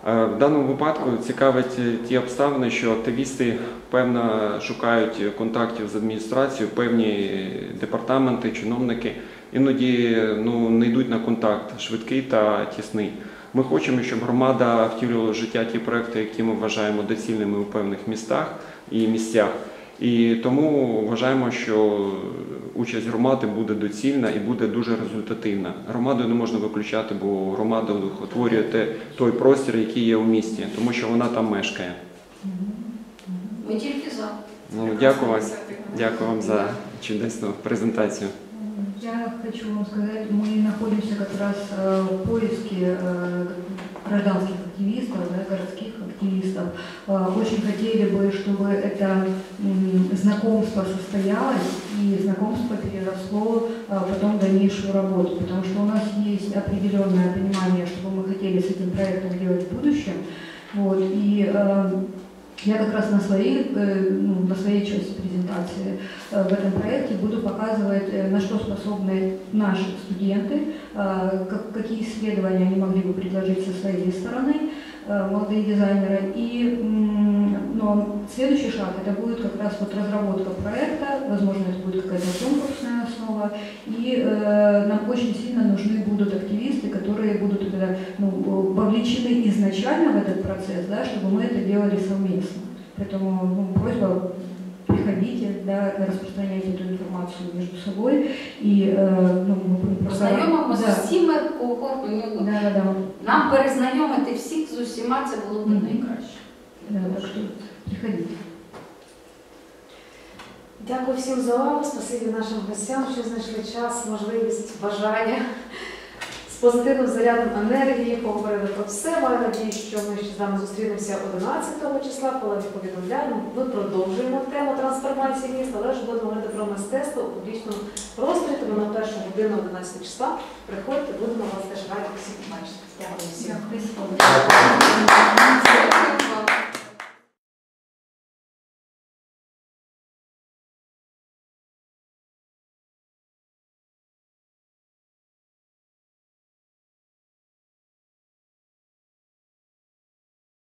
Е, В даному випадку цікавить е, ті обставини, що активісти певно шукають контактів з адміністрацією, певні департаменти, чиновники іноді ну, не йдуть на контакт швидкий та тісний. Ми хочемо, щоб громада втілювала в життя ті проекти, які ми вважаємо доцільними у певних містах і місцях. І тому вважаємо, що участь громади буде доцільна і буде дуже результативна. Громаду не можна виключати, бо громада утворює те- той простір, який є у місті, тому що вона там мешкає. Ми тільки за. Ну, дякую вам, дякую вам за чудесну презентацію. Я хочу вам сказать, мы находимся как раз э, в поиске э, гражданских активистов, да, городских активистов. Э, Очень хотели бы, чтобы это м, знакомство состоялось и знакомство переросло э, потом в дальнейшую работу, потому что у нас есть определенное понимание, что мы хотели с этим проектом делать в будущем. Вот, и э, я как раз на своей, э, ну, на своей части презентации э, в этом проекте буду показывать, э, на что способны наши студенты, э, как- какие исследования они могли бы предложить со своей стороны, э, молодые дизайнеры. И м, но следующий шаг это будет как раз вот разработка проекта, возможно, это будет какая-то конкурсная основа. И э, нам очень сильно нужны будут активисты, которые будут э, ну, вовлечены изначально в этот процесс, да, чтобы мы это делали совместно. Поэтому ну, просьба, приходите, да, распространяйте эту информацию между собой. И э, ну, мы будем просто... Познайомимо з Да. усіма, кого ну, Да, да, да. нам перезнайомити всіх з усіма, це було б Мгм. найкраще. Да, так что приходите. Дякую всім за увагу, спасибі нашим гостям, що знайшли час, можливість, бажання з позитивним зарядом енергії, поговорили про все. Маю надію, що ми ще з вами зустрінемося одинадцятого числа, коли повідомляємо. Ми продовжуємо тему трансформації міста, але вже будемо говорити про мистецтво у публічному просторі, тому на першу годину одинадцятого числа приходьте, будемо вас теж раді всіх бачити. Дякую всім. Спасибо.